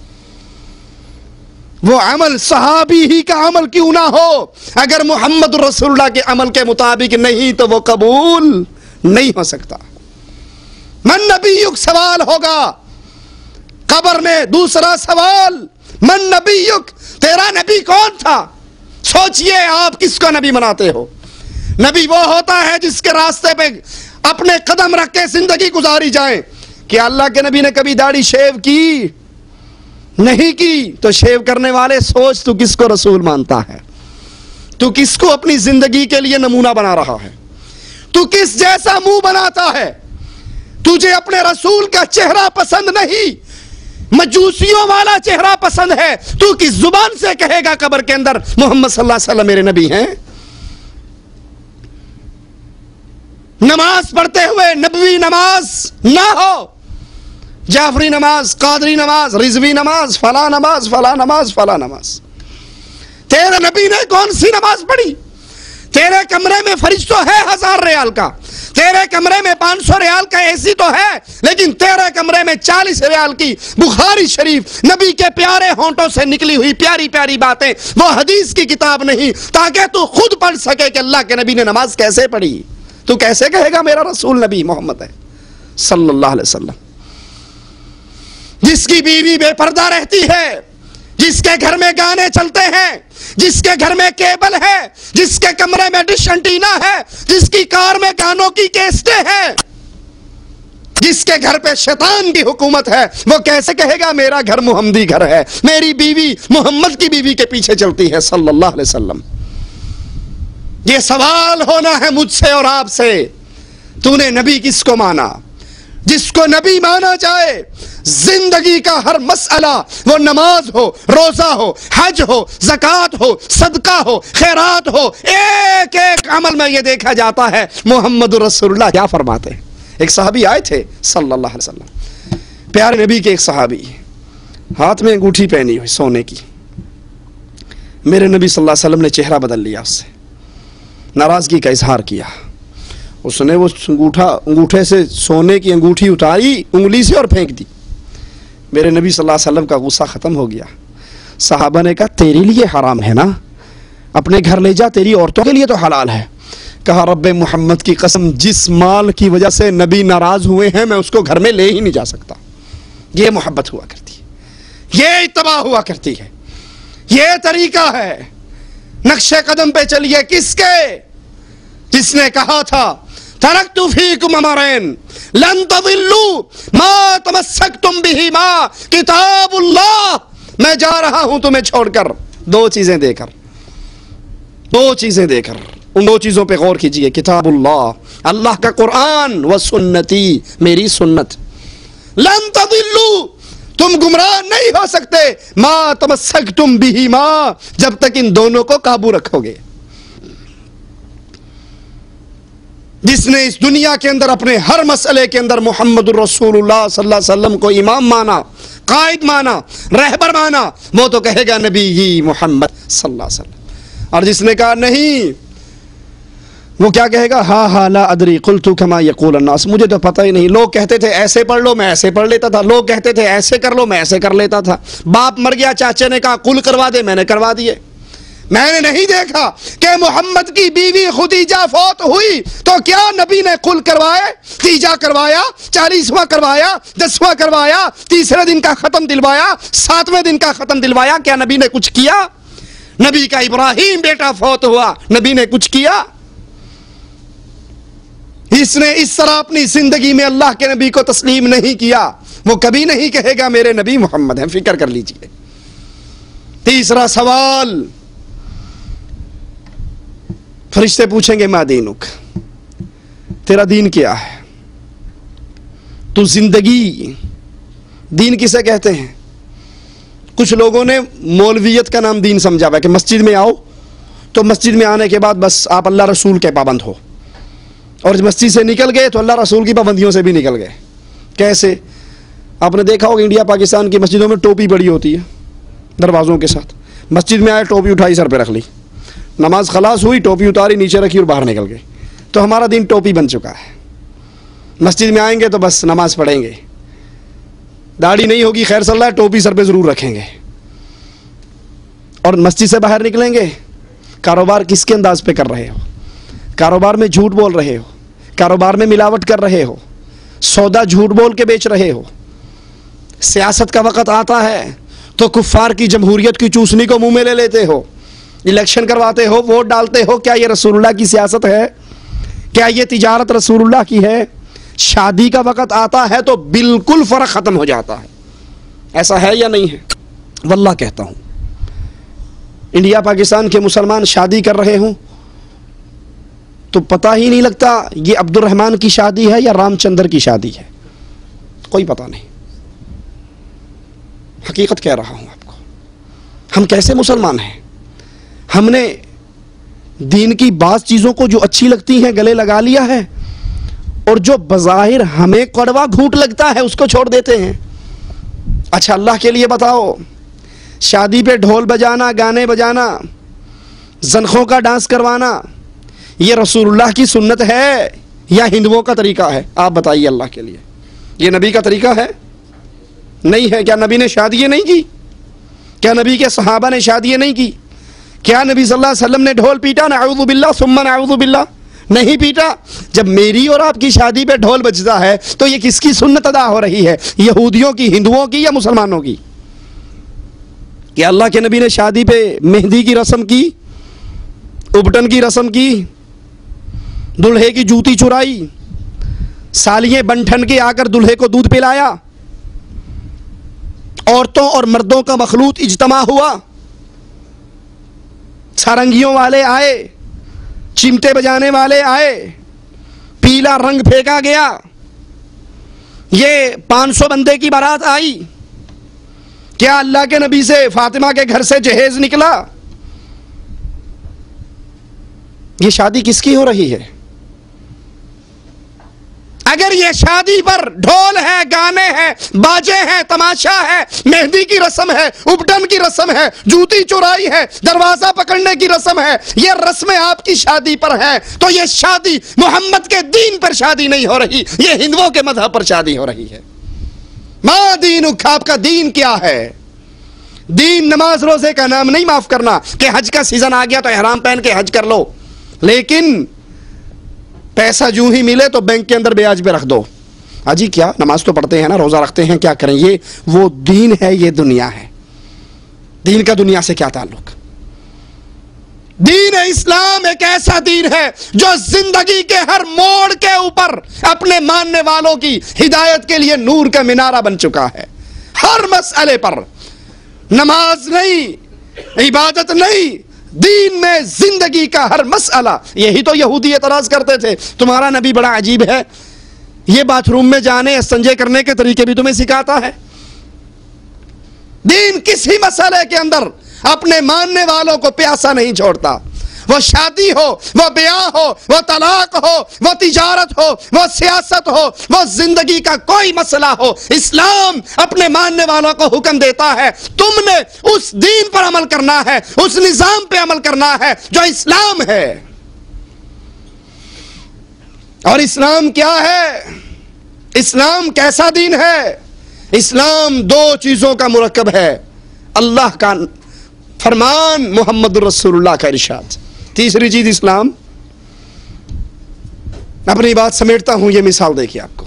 وہ عمل صحابی ہی کا عمل کیوں نہ ہو، اگر محمد رسول اللہ کے عمل کے مطابق نہیں تو وہ قبول نہیں ہو سکتا. من نبیک سوال ہوگا قبر میں. دوسرا سوال، من نبیک، تیرا نبی کون تھا؟ سوچئے آپ کس کو نبی مناتے ہو. نبی وہ ہوتا ہے جس کے راستے پہ اپنے قدم رکھ کے زندگی گزاری جائیں. کیا اللہ کے نبی نے کبھی داڑھی شیو کی؟ نہیں کی. تو شیو کرنے والے سوچ تو کس کو رسول مانتا ہے، تو کس کو اپنی زندگی کے لیے نمونہ بنا رہا ہے، تو کس جیسا منہ بناتا ہے. تجھے اپنے رسول کا چہرہ پسند نہیں، مجوسیوں والا چہرہ پسند ہے. تو کس زبان سے کہے گا قبر کے اندر محمد صلی اللہ علیہ وسلم میرے نبی ہیں؟ نماز پڑھتے ہوئے نبوی نماز نہ ہو، جعفری نماز، قادری نماز، رضوی نماز، فلاں نماز، فلاں نماز، فلاں نماز. تیرے نبی نے کون سی نماز پڑھی؟ تیرے کمرے میں فریج تو ہے 1000 ریال کا، تیرے کمرے میں 500 ریال کا اے سی تو ہے، لیکن تیرے کمرے میں 40 ریال کی بخاری شریف نبی کے پیارے ہونٹوں سے نکلی ہوئی پیاری پیاری باتیں، وہ حدیث کی کتاب نہیں تاکہ تو خود پڑھ سکے کہ اللہ کے نبی نے نماز کیسے پڑھی. تو کیسے کہے گا میرا رسول نبی محمد ہے صلی اللہ علیہ وسلم؟ جس کی بیوی بے پردہ رہتی ہے، جس کے گھر میں گانے چلتے ہیں، جس کے گھر میں کیبل ہے، جس کے کمرے میں ڈش انٹینا ہے، جس کی کار میں گانوں کی کیسٹیں ہیں، جس کے گھر پہ شیطان کی حکومت ہے، وہ کیسے کہے گا میرا گھر محمدی گھر ہے، میری بیوی محمد کی بیوی کے پیچھے چلتی ہے صلی اللہ علیہ وسلم. یہ سوال ہونا ہے مجھ سے اور آپ سے، تو نے نبی کس کو مانا؟ جس کو نبی مانا جائے زندگی کا ہر مسئلہ، وہ نماز ہو، روزہ ہو، حج ہو، زکوٰۃ ہو، صدقہ ہو، خیرات ہو، ایک ایک عمل میں یہ دیکھا جاتا ہے محمد رسول اللہ کیا فرماتے ہیں. ایک صحابی آئے تھے صلی اللہ علیہ وسلم، پیارے نبی کے ایک صحابی، ہاتھ میں انگوٹھی پہنی ہوئی سونے کی. میرے نبی صلی اللہ علیہ وسلم نے چہرہ بدل لیا، اس سے ناراضگی کا اظہار کیا. اس نے وہ انگوٹھے سے سونے کی انگوٹھی اتاری انگلی سے اور پھینک دی. میرے نبی صلی اللہ علیہ وسلم کا غصہ ختم ہو گیا. صحابہ نے کہا تیرے لیے حرام ہے نا، اپنے گھر لے جا، تیری عورتوں کے لیے تو حلال ہے. کہا رب محمد کی قسم، جس مال کی وجہ سے نبی ناراض ہوئے ہیں میں اس کو گھر میں لے ہی نہیں جا سکتا. یہ محبت ہوا کرتی ہے، یہ اتباع ہوا کرتی ہے، یہ طریقہ ہے. نقش قدم پہ چلیے کس کے؟ جس نے کہا تھا ترکت فیکم امرین لن تضلوا ما تمسکتم بہما کتاب اللہ. میں جا رہا ہوں تمہیں چھوڑ کر دو چیزیں دے کر، ان دو چیزوں پہ غور کیجئے. کتاب اللہ، اللہ کا قرآن، و سنتی، میری سنت. لن تضلوا، تم گمراہ نہیں ہو سکتے، ما تمسکتم بہما، جب تک ان دونوں کو قابو رکھو گے. جس نے اس دنیا کے اندر اپنے ہر مسئلے کے اندر محمد الرسول اللہ صلی اللہ علیہ وسلم کو امام مانا، قائد مانا، رہبر مانا، وہ تو کہے گا نبی ہی محمد صلی اللہ علیہ وسلم. اور جس نے کہا نہیں، وہ کیا کہے گا؟ ہاں لا ادری قلت کما یقول الناس، مجھے تو پتہ ہی نہیں، لوگ کہتے تھے ایسے پڑھ لو میں ایسے پڑھ لیتا تھا، لوگ کہتے تھے ایسے کر لو میں ایسے کر لیتا تھا. باپ مر گیا، چاچے نے کہا قل کروا دے، میں نے کروا دیے. میں نے نہیں دیکھا کہ محمد کی بیوی خدیجہ فوت ہوئی تو کیا نبی نے قل کروائے، تیجا کروایا، 40واں کروایا، 10واں کروایا، تیسرے دن کا ختم دلوایا، 7ویں دن کا ختم دلوایا؟ کیا نبی نے کچھ کیا؟ نبی کا ابراہیم بیٹا فوت ہوا، نبی نے کچھ کیا؟ اس نے اس طرح اپنی زندگی میں اللہ کے نبی کو تسلیم نہیں کیا، وہ کبھی نہیں کہے گا میرے نبی محمد ہیں، فکر کر لیجئے۔ تیسرا سوال، فرشتے پوچھیں گے ما دینک، تیرا دین کیا ہے؟ تو زندگی، دین کسے کہتے ہیں؟ کچھ لوگوں نے مولویت کا نام دین سمجھا ہوا ہے کہ مسجد میں آؤ تو مسجد میں آنے کے بعد بس آپ اللہ رسول کے پابند ہو، اور مسجد سے نکل گئے تو اللہ رسول کی پابندیوں سے بھی نکل گئے۔ کیسے؟ آپ نے دیکھا ہوگا انڈیا پاکستان کی مسجدوں میں ٹوپی پڑی ہوتی ہے دروازوں کے ساتھ، مسجد میں آئے ٹوپی اٹھائی سر پہ رکھ لی، نماز خلاص ہوئی ٹوپی اتاری نیچے رکھی اور باہر نکل گئے۔ تو ہمارا دین ٹوپی بن چکا ہے، مسجد میں آئیں گے تو بس نماز پڑھیں گے، داڑھی نہیں ہوگی خیر صلی اللہ، ٹوپی سر پہ ضرور رکھیں گے، اور مسجد سے باہر نکلیں گے کاروبار کس کے انداز پہ کر رہے ہو؟ کاروبار میں جھوٹ بول رہے ہو، کاروبار میں ملاوٹ کر رہے ہو، سودا جھوٹ بول کے بیچ رہے ہو۔ سیاست کا وقت آتا ہے تو کفار کی جمہوریت کی چوسنی کو منہ میں لے لیتے ہو، الیکشن کرواتے ہو، ووٹ ڈالتے ہو۔ کیا یہ رسول اللہ کی سیاست ہے؟ کیا یہ تجارت رسول اللہ کی ہے؟ شادی کا وقت آتا ہے تو بالکل فرق ختم ہو جاتا ہے۔ ایسا ہے یا نہیں ہے؟ واللہ کہتا ہوں، انڈیا پاکستان کے مسلمان شادی کر رہے ہوں تو پتہ ہی نہیں لگتا یہ عبد الرحمن کی شادی ہے یا رام چندر کی شادی ہے، کوئی پتہ نہیں۔ حقیقت کہہ رہا ہوں آپ کو، ہم کیسے مسلمان ہیں؟ ہم نے دین کی بعض چیزوں کو جو اچھی لگتی ہیں گلے لگا لیا ہے، اور جو بظاہر ہمیں کڑوا گھونٹ لگتا ہے اس کو چھوڑ دیتے ہیں۔ اچھا اللہ کے لیے بتاؤ، شادی پہ ڈھول بجانا، گانے بجانا، زنخوں کا ڈانس کروانا، یہ رسول اللہ کی سنت ہے یا ہندوؤں کا طریقہ ہے؟ آپ بتائیے اللہ کے لیے، یہ نبی کا طریقہ ہے؟ نہیں ہے۔ کیا نبی نے شادیاں نہیں کی؟ کیا نبی کے صحابہ نے شادیاں نہیں کی؟ کیا نبی صلی اللہ علیہ وسلم نے ڈھول پیٹا نعوذ باللہ ثم نعوذ باللہ؟ نہیں پیٹا۔ جب میری اور آپ کی شادی پہ ڈھول بجتا ہے تو یہ کس کی سنت ادا ہو رہی ہے؟ یہودیوں کی، ہندوؤں کی، یا مسلمانوں کی؟ کیا اللہ کے نبی نے شادی پہ مہندی کی رسم کی، ابٹن کی رسم کی، دلہے کی جوتی چرائی، سالیاں بن ٹھن کے آ کر دلہے کو دودھ پلایا، عورتوں اور مردوں کا مخلوط اجتماع ہوا، سارنگیوں والے آئے، چمٹے بجانے والے آئے، پیلا رنگ پھینکا گیا، یہ 500 بندے کی بارات آئی؟ کیا اللہ کے نبی سے فاطمہ کے گھر سے جہیز نکلا؟ یہ شادی کس کی ہو رہی ہے؟ اگر یہ شادی پر ڈھول ہے، گانے ہیں، باجے ہیں، تماشا ہے، مہندی کی رسم ہے، ابٹن کی رسم ہے، جوتی چورائی ہے، دروازہ پکڑنے کی رسم ہے، یہ رسمیں آپ کی شادی پر ہیں، تو یہ شادی محمد کے دین پر شادی نہیں ہو رہی، یہ ہندوؤں کے مذہب پر شادی ہو رہی ہے۔ ما دینک، آپ کا دین کیا ہے؟ دین نماز روزے کا نام نہیں، معاف کرنا کہ حج کا سیزن آ گیا تو احرام پہن کے حج کر لو، لیکن پیسہ جو ہی ملے تو بینک کے اندر بیاج پہ رکھ دو۔ جی کیا نماز تو پڑھتے ہیں نا، روزہ رکھتے ہیں، کیا کریں؟ یہ وہ دین ہے، یہ دنیا ہے۔ دین کا دنیا سے کیا تعلق؟ دین اسلام ایک ایسا دین ہے جو زندگی کے ہر موڑ کے اوپر اپنے ماننے والوں کی ہدایت کے لیے نور کا مینارہ بن چکا ہے۔ ہر مسئلے پر، نماز نہیں، عبادت نہیں، دین میں زندگی کا ہر مسئلہ۔ یہی تو یہودی اعتراض کرتے تھے، تمہارا نبی بڑا عجیب ہے، یہ باتھ روم میں جانے استنجے کرنے کے طریقے بھی تمہیں سکھاتا ہے۔ دین کسی مسئلے کے اندر اپنے ماننے والوں کو پیاسا نہیں چھوڑتا، وہ شادی ہو، وہ بیاہ ہو، وہ طلاق ہو، وہ تجارت ہو، وہ سیاست ہو، وہ زندگی کا کوئی مسئلہ ہو، اسلام اپنے ماننے والوں کو حکم دیتا ہے تم نے اس دین پر عمل کرنا ہے، اس نظام پہ عمل کرنا ہے جو اسلام ہے۔ اور اسلام کیا ہے؟ اسلام کیسا دین ہے؟ اسلام دو چیزوں کا مرکب ہے، اللہ کا فرمان محمد رسول اللہ کا ارشاد۔ تیسری چیز اسلام، اپنی بات سمیٹتا ہوں، یہ مثال دیکھیے آپ کو۔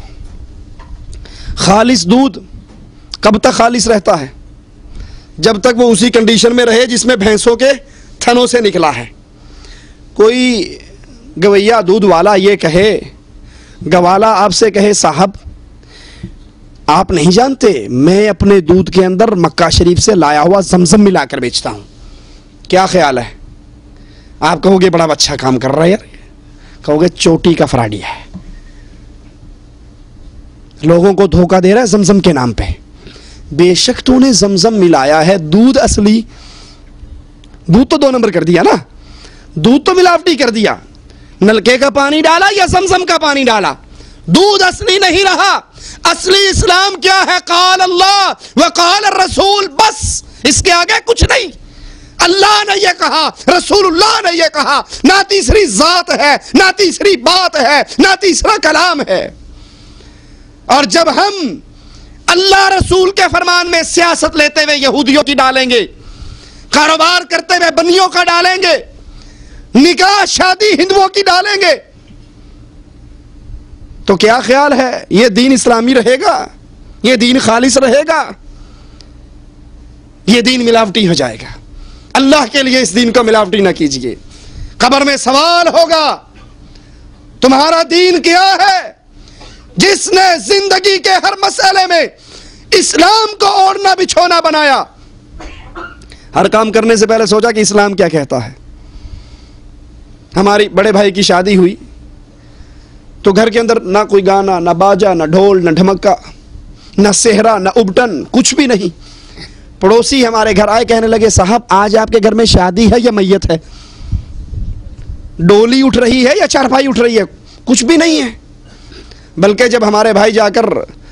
خالص دودھ کب تک خالص رہتا ہے؟ جب تک وہ اسی کنڈیشن میں رہے جس میں بھینسوں کے تھنوں سے نکلا ہے۔ کوئی گویا دودھ والا یہ کہے، گوالا آپ سے کہے صاحب آپ نہیں جانتے میں اپنے دودھ کے اندر مکہ شریف سے لایا ہوا زمزم ملا کر بیچتا ہوں، کیا خیال ہے؟ آپ کہو گے بڑا اچھا کام کر رہا ہے یار، کہو گے چوٹی کا فراڈی ہے، لوگوں کو دھوکہ دے رہا ہے زمزم کے نام پہ۔ بے شک تو نے زمزم ملایا ہے، دودھ اصلی، دودھ تو 2 نمبر کر دیا نا، دودھ تو ملاوٹی کر دیا، نلکے کا پانی ڈالا یا زمزم کا پانی ڈالا، دودھ اصلی نہیں رہا۔ اصلی اسلام کیا ہے؟ قال اللہ وقال الرسول، بس اس کے آگے کچھ نہیں۔ اللہ نے یہ کہا، رسول اللہ نے یہ کہا، نہ تیسری ذات ہے، نہ تیسری بات ہے، نہ تیسرا کلام ہے۔ اور جب ہم اللہ رسول کے فرمان میں سیاست لیتے ہوئے یہودیوں کی ڈالیں گے، کاروبار کرتے ہوئے بنیوں کا ڈالیں گے، نکاح شادی ہندوؤں کی ڈالیں گے، تو کیا خیال ہے یہ دین اسلامی رہے گا؟ یہ دین خالص رہے گا؟ یہ دین ملاوٹی ہو جائے گا۔ اللہ کے لیے اس دین کو ملاوٹی نہ کیجیے۔ قبر میں سوال ہوگا تمہارا دین کیا ہے؟ جس نے زندگی کے ہر مسئلے میں اسلام کو اوڑھنا بچھونا بنایا، ہر کام کرنے سے پہلے سوچا کہ اسلام کیا کہتا ہے۔ ہماری بڑے بھائی کی شادی ہوئی تو گھر کے اندر نہ کوئی گانا، نہ باجا، نہ ڈھول، نہ ڈھمکا، نہ صحرا، نہ ابٹن، کچھ بھی نہیں۔ پڑوسی ہمارے گھر آئے، کہنے لگے صاحب آج آپ کے گھر میں شادی ہے یا میت ہے؟ ڈولی اٹھ رہی ہے یا چارپائی اٹھ رہی ہے؟ کچھ بھی نہیں ہے۔ بلکہ جب ہمارے بھائی جا کر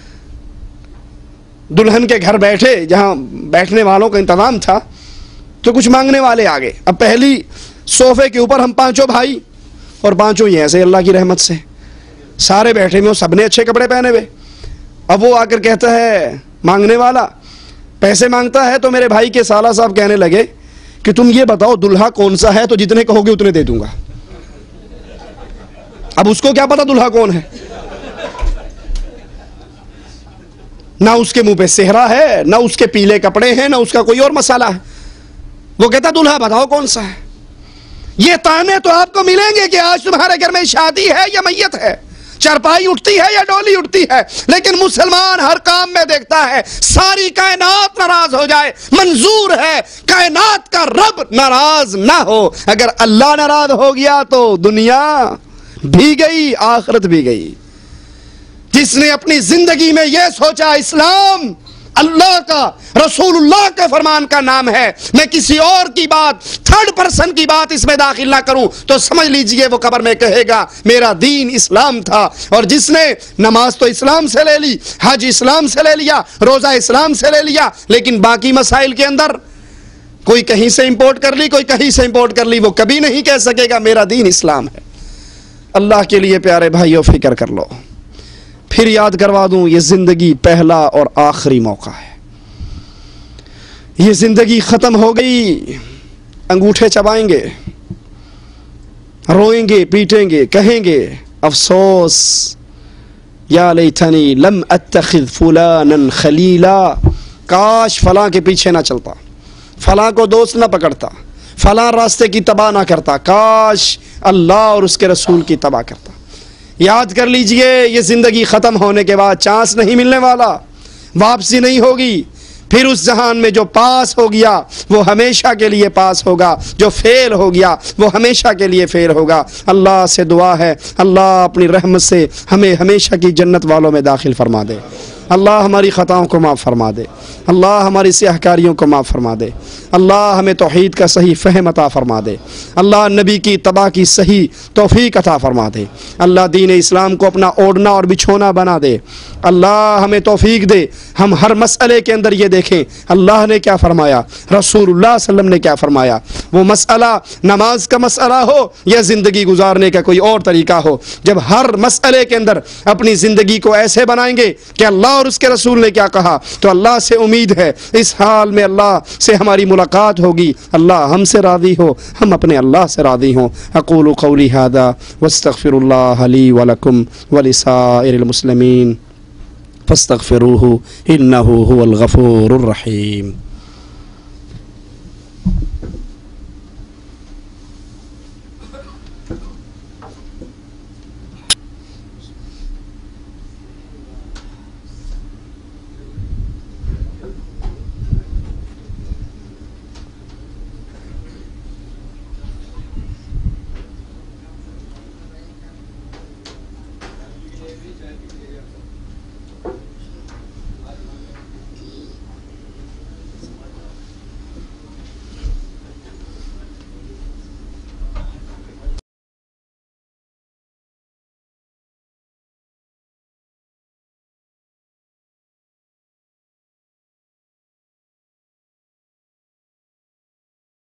دلہن کے گھر بیٹھے جہاں بیٹھنے والوں کا انتظام تھا تو کچھ مانگنے والے آ گئے۔ اب پہلی صوفے کے اوپر ہم 5 بھائی اور 5 ہی ایسے اللہ کی رحمت سے سارے بیٹھے ہوئے، سب نے اچھے کپڑے پہنے ہوئے۔ اب وہ آ کر کہتا ہے مانگنے والا پیسے مانگتا ہے، تو میرے بھائی کے سالہ صاحب کہنے لگے کہ تم یہ بتاؤ دلہا کون سا ہے، تو جتنے کہو گے اتنے دے دوں گا۔ اب اس کو کیا پتا دلہا کون ہے؟ نہ اس کے منہ پہ صحرا ہے، نہ اس کے پیلے کپڑے ہیں، نہ اس کا کوئی اور مسئلہ ہے۔ وہ کہتا دلہا بتاؤ کون سا ہے۔ یہ تانے تو آپ کو ملیں گے کہ آج تمہارے گھر میں شادی ہے یا میت ہے، چارپائی اٹھتی ہے یا ڈولی اٹھتی ہے، لیکن مسلمان ہر کام میں دیکھتا ہے ساری کائنات ناراض ہو جائے، منظور ہے کائنات کا رب ناراض نہ ہو۔ اگر اللہ ناراض ہو گیا تو دنیا بھی گئی، آخرت بھی گئی۔ جس نے اپنی زندگی میں یہ سوچا اسلام اللہ کا، رسول اللہ کے فرمان کا نام ہے، میں کسی اور کی بات، 3rd پرسن کی بات اس میں داخل نہ کروں، تو سمجھ لیجئے وہ قبر میں کہے گا میرا دین اسلام تھا۔ اور جس نے نماز تو اسلام سے لے لی، حج اسلام سے لے لیا، روزہ اسلام سے لے لیا، لیکن باقی مسائل کے اندر کوئی کہیں سے امپورٹ کر لی، کوئی کہیں سے امپورٹ کر لی، وہ کبھی نہیں کہہ سکے گا میرا دین اسلام ہے۔ اللہ کے لیے پیارے بھائیو فکر کر لو۔ پھر یاد کروا دوں، یہ زندگی پہلا اور آخری موقع ہے۔ یہ زندگی ختم ہو گئی، انگوٹھے چبائیں گے، روئیں گے، پیٹیں گے، کہیں گے افسوس یا لیتنی لم اتخذ فلانا خلیلا، کاش فلاں کے پیچھے نہ چلتا، فلاں کو دوست نہ پکڑتا، فلاں راستے کی تباہ نہ کرتا، کاش اللہ اور اس کے رسول کی تباہ کرتا۔ یاد کر لیجئے یہ زندگی ختم ہونے کے بعد چانس نہیں ملنے والا، واپسی نہیں ہوگی۔ پھر اس جہان میں جو پاس ہو گیا وہ ہمیشہ کے لیے پاس ہوگا، جو فیل ہو گیا وہ ہمیشہ کے لیے فیل ہوگا۔ اللہ سے دعا ہے اللہ اپنی رحمت سے ہمیں ہمیشہ کی جنت والوں میں داخل فرما دے۔ اللہ ہماری خطاؤں کو معاف فرما دے، اللہ ہماری سیاہکاریوں کو معاف فرما دے، اللہ ہمیں توحید کا صحیح فہم عطا فرما دے، اللہ نبی کی اتباع کی صحیح توفیق عطا فرما دے، اللہ دین اسلام کو اپنا اوڑھنا اور بچھونا بنا دے، اللہ ہمیں توفیق دے ہم ہر مسئلے کے اندر یہ دیکھیں اللہ نے کیا فرمایا، رسول اللہ صلی اللہ علیہ وسلم نے کیا فرمایا۔ وہ مسئلہ نماز کا مسئلہ ہو یا زندگی گزارنے کا کوئی اور طریقہ ہو، جب ہر مسئلے کے اندر اپنی زندگی کو ایسے بنائیں گے کہ اللہ اور اس کے رسول نے کیا کہا، تو اللہ سے امید ہے اس حال میں اللہ سے ہماری ملاقات ہوگی، اللہ ہم سے راضی ہو، ہم اپنے اللہ سے راضی ہوں۔ اقول قولی ھذا واستغفر اللہ لی ولکم ولسائر المسلمین فاستغفروہ انہ هو الغفور الرحیم۔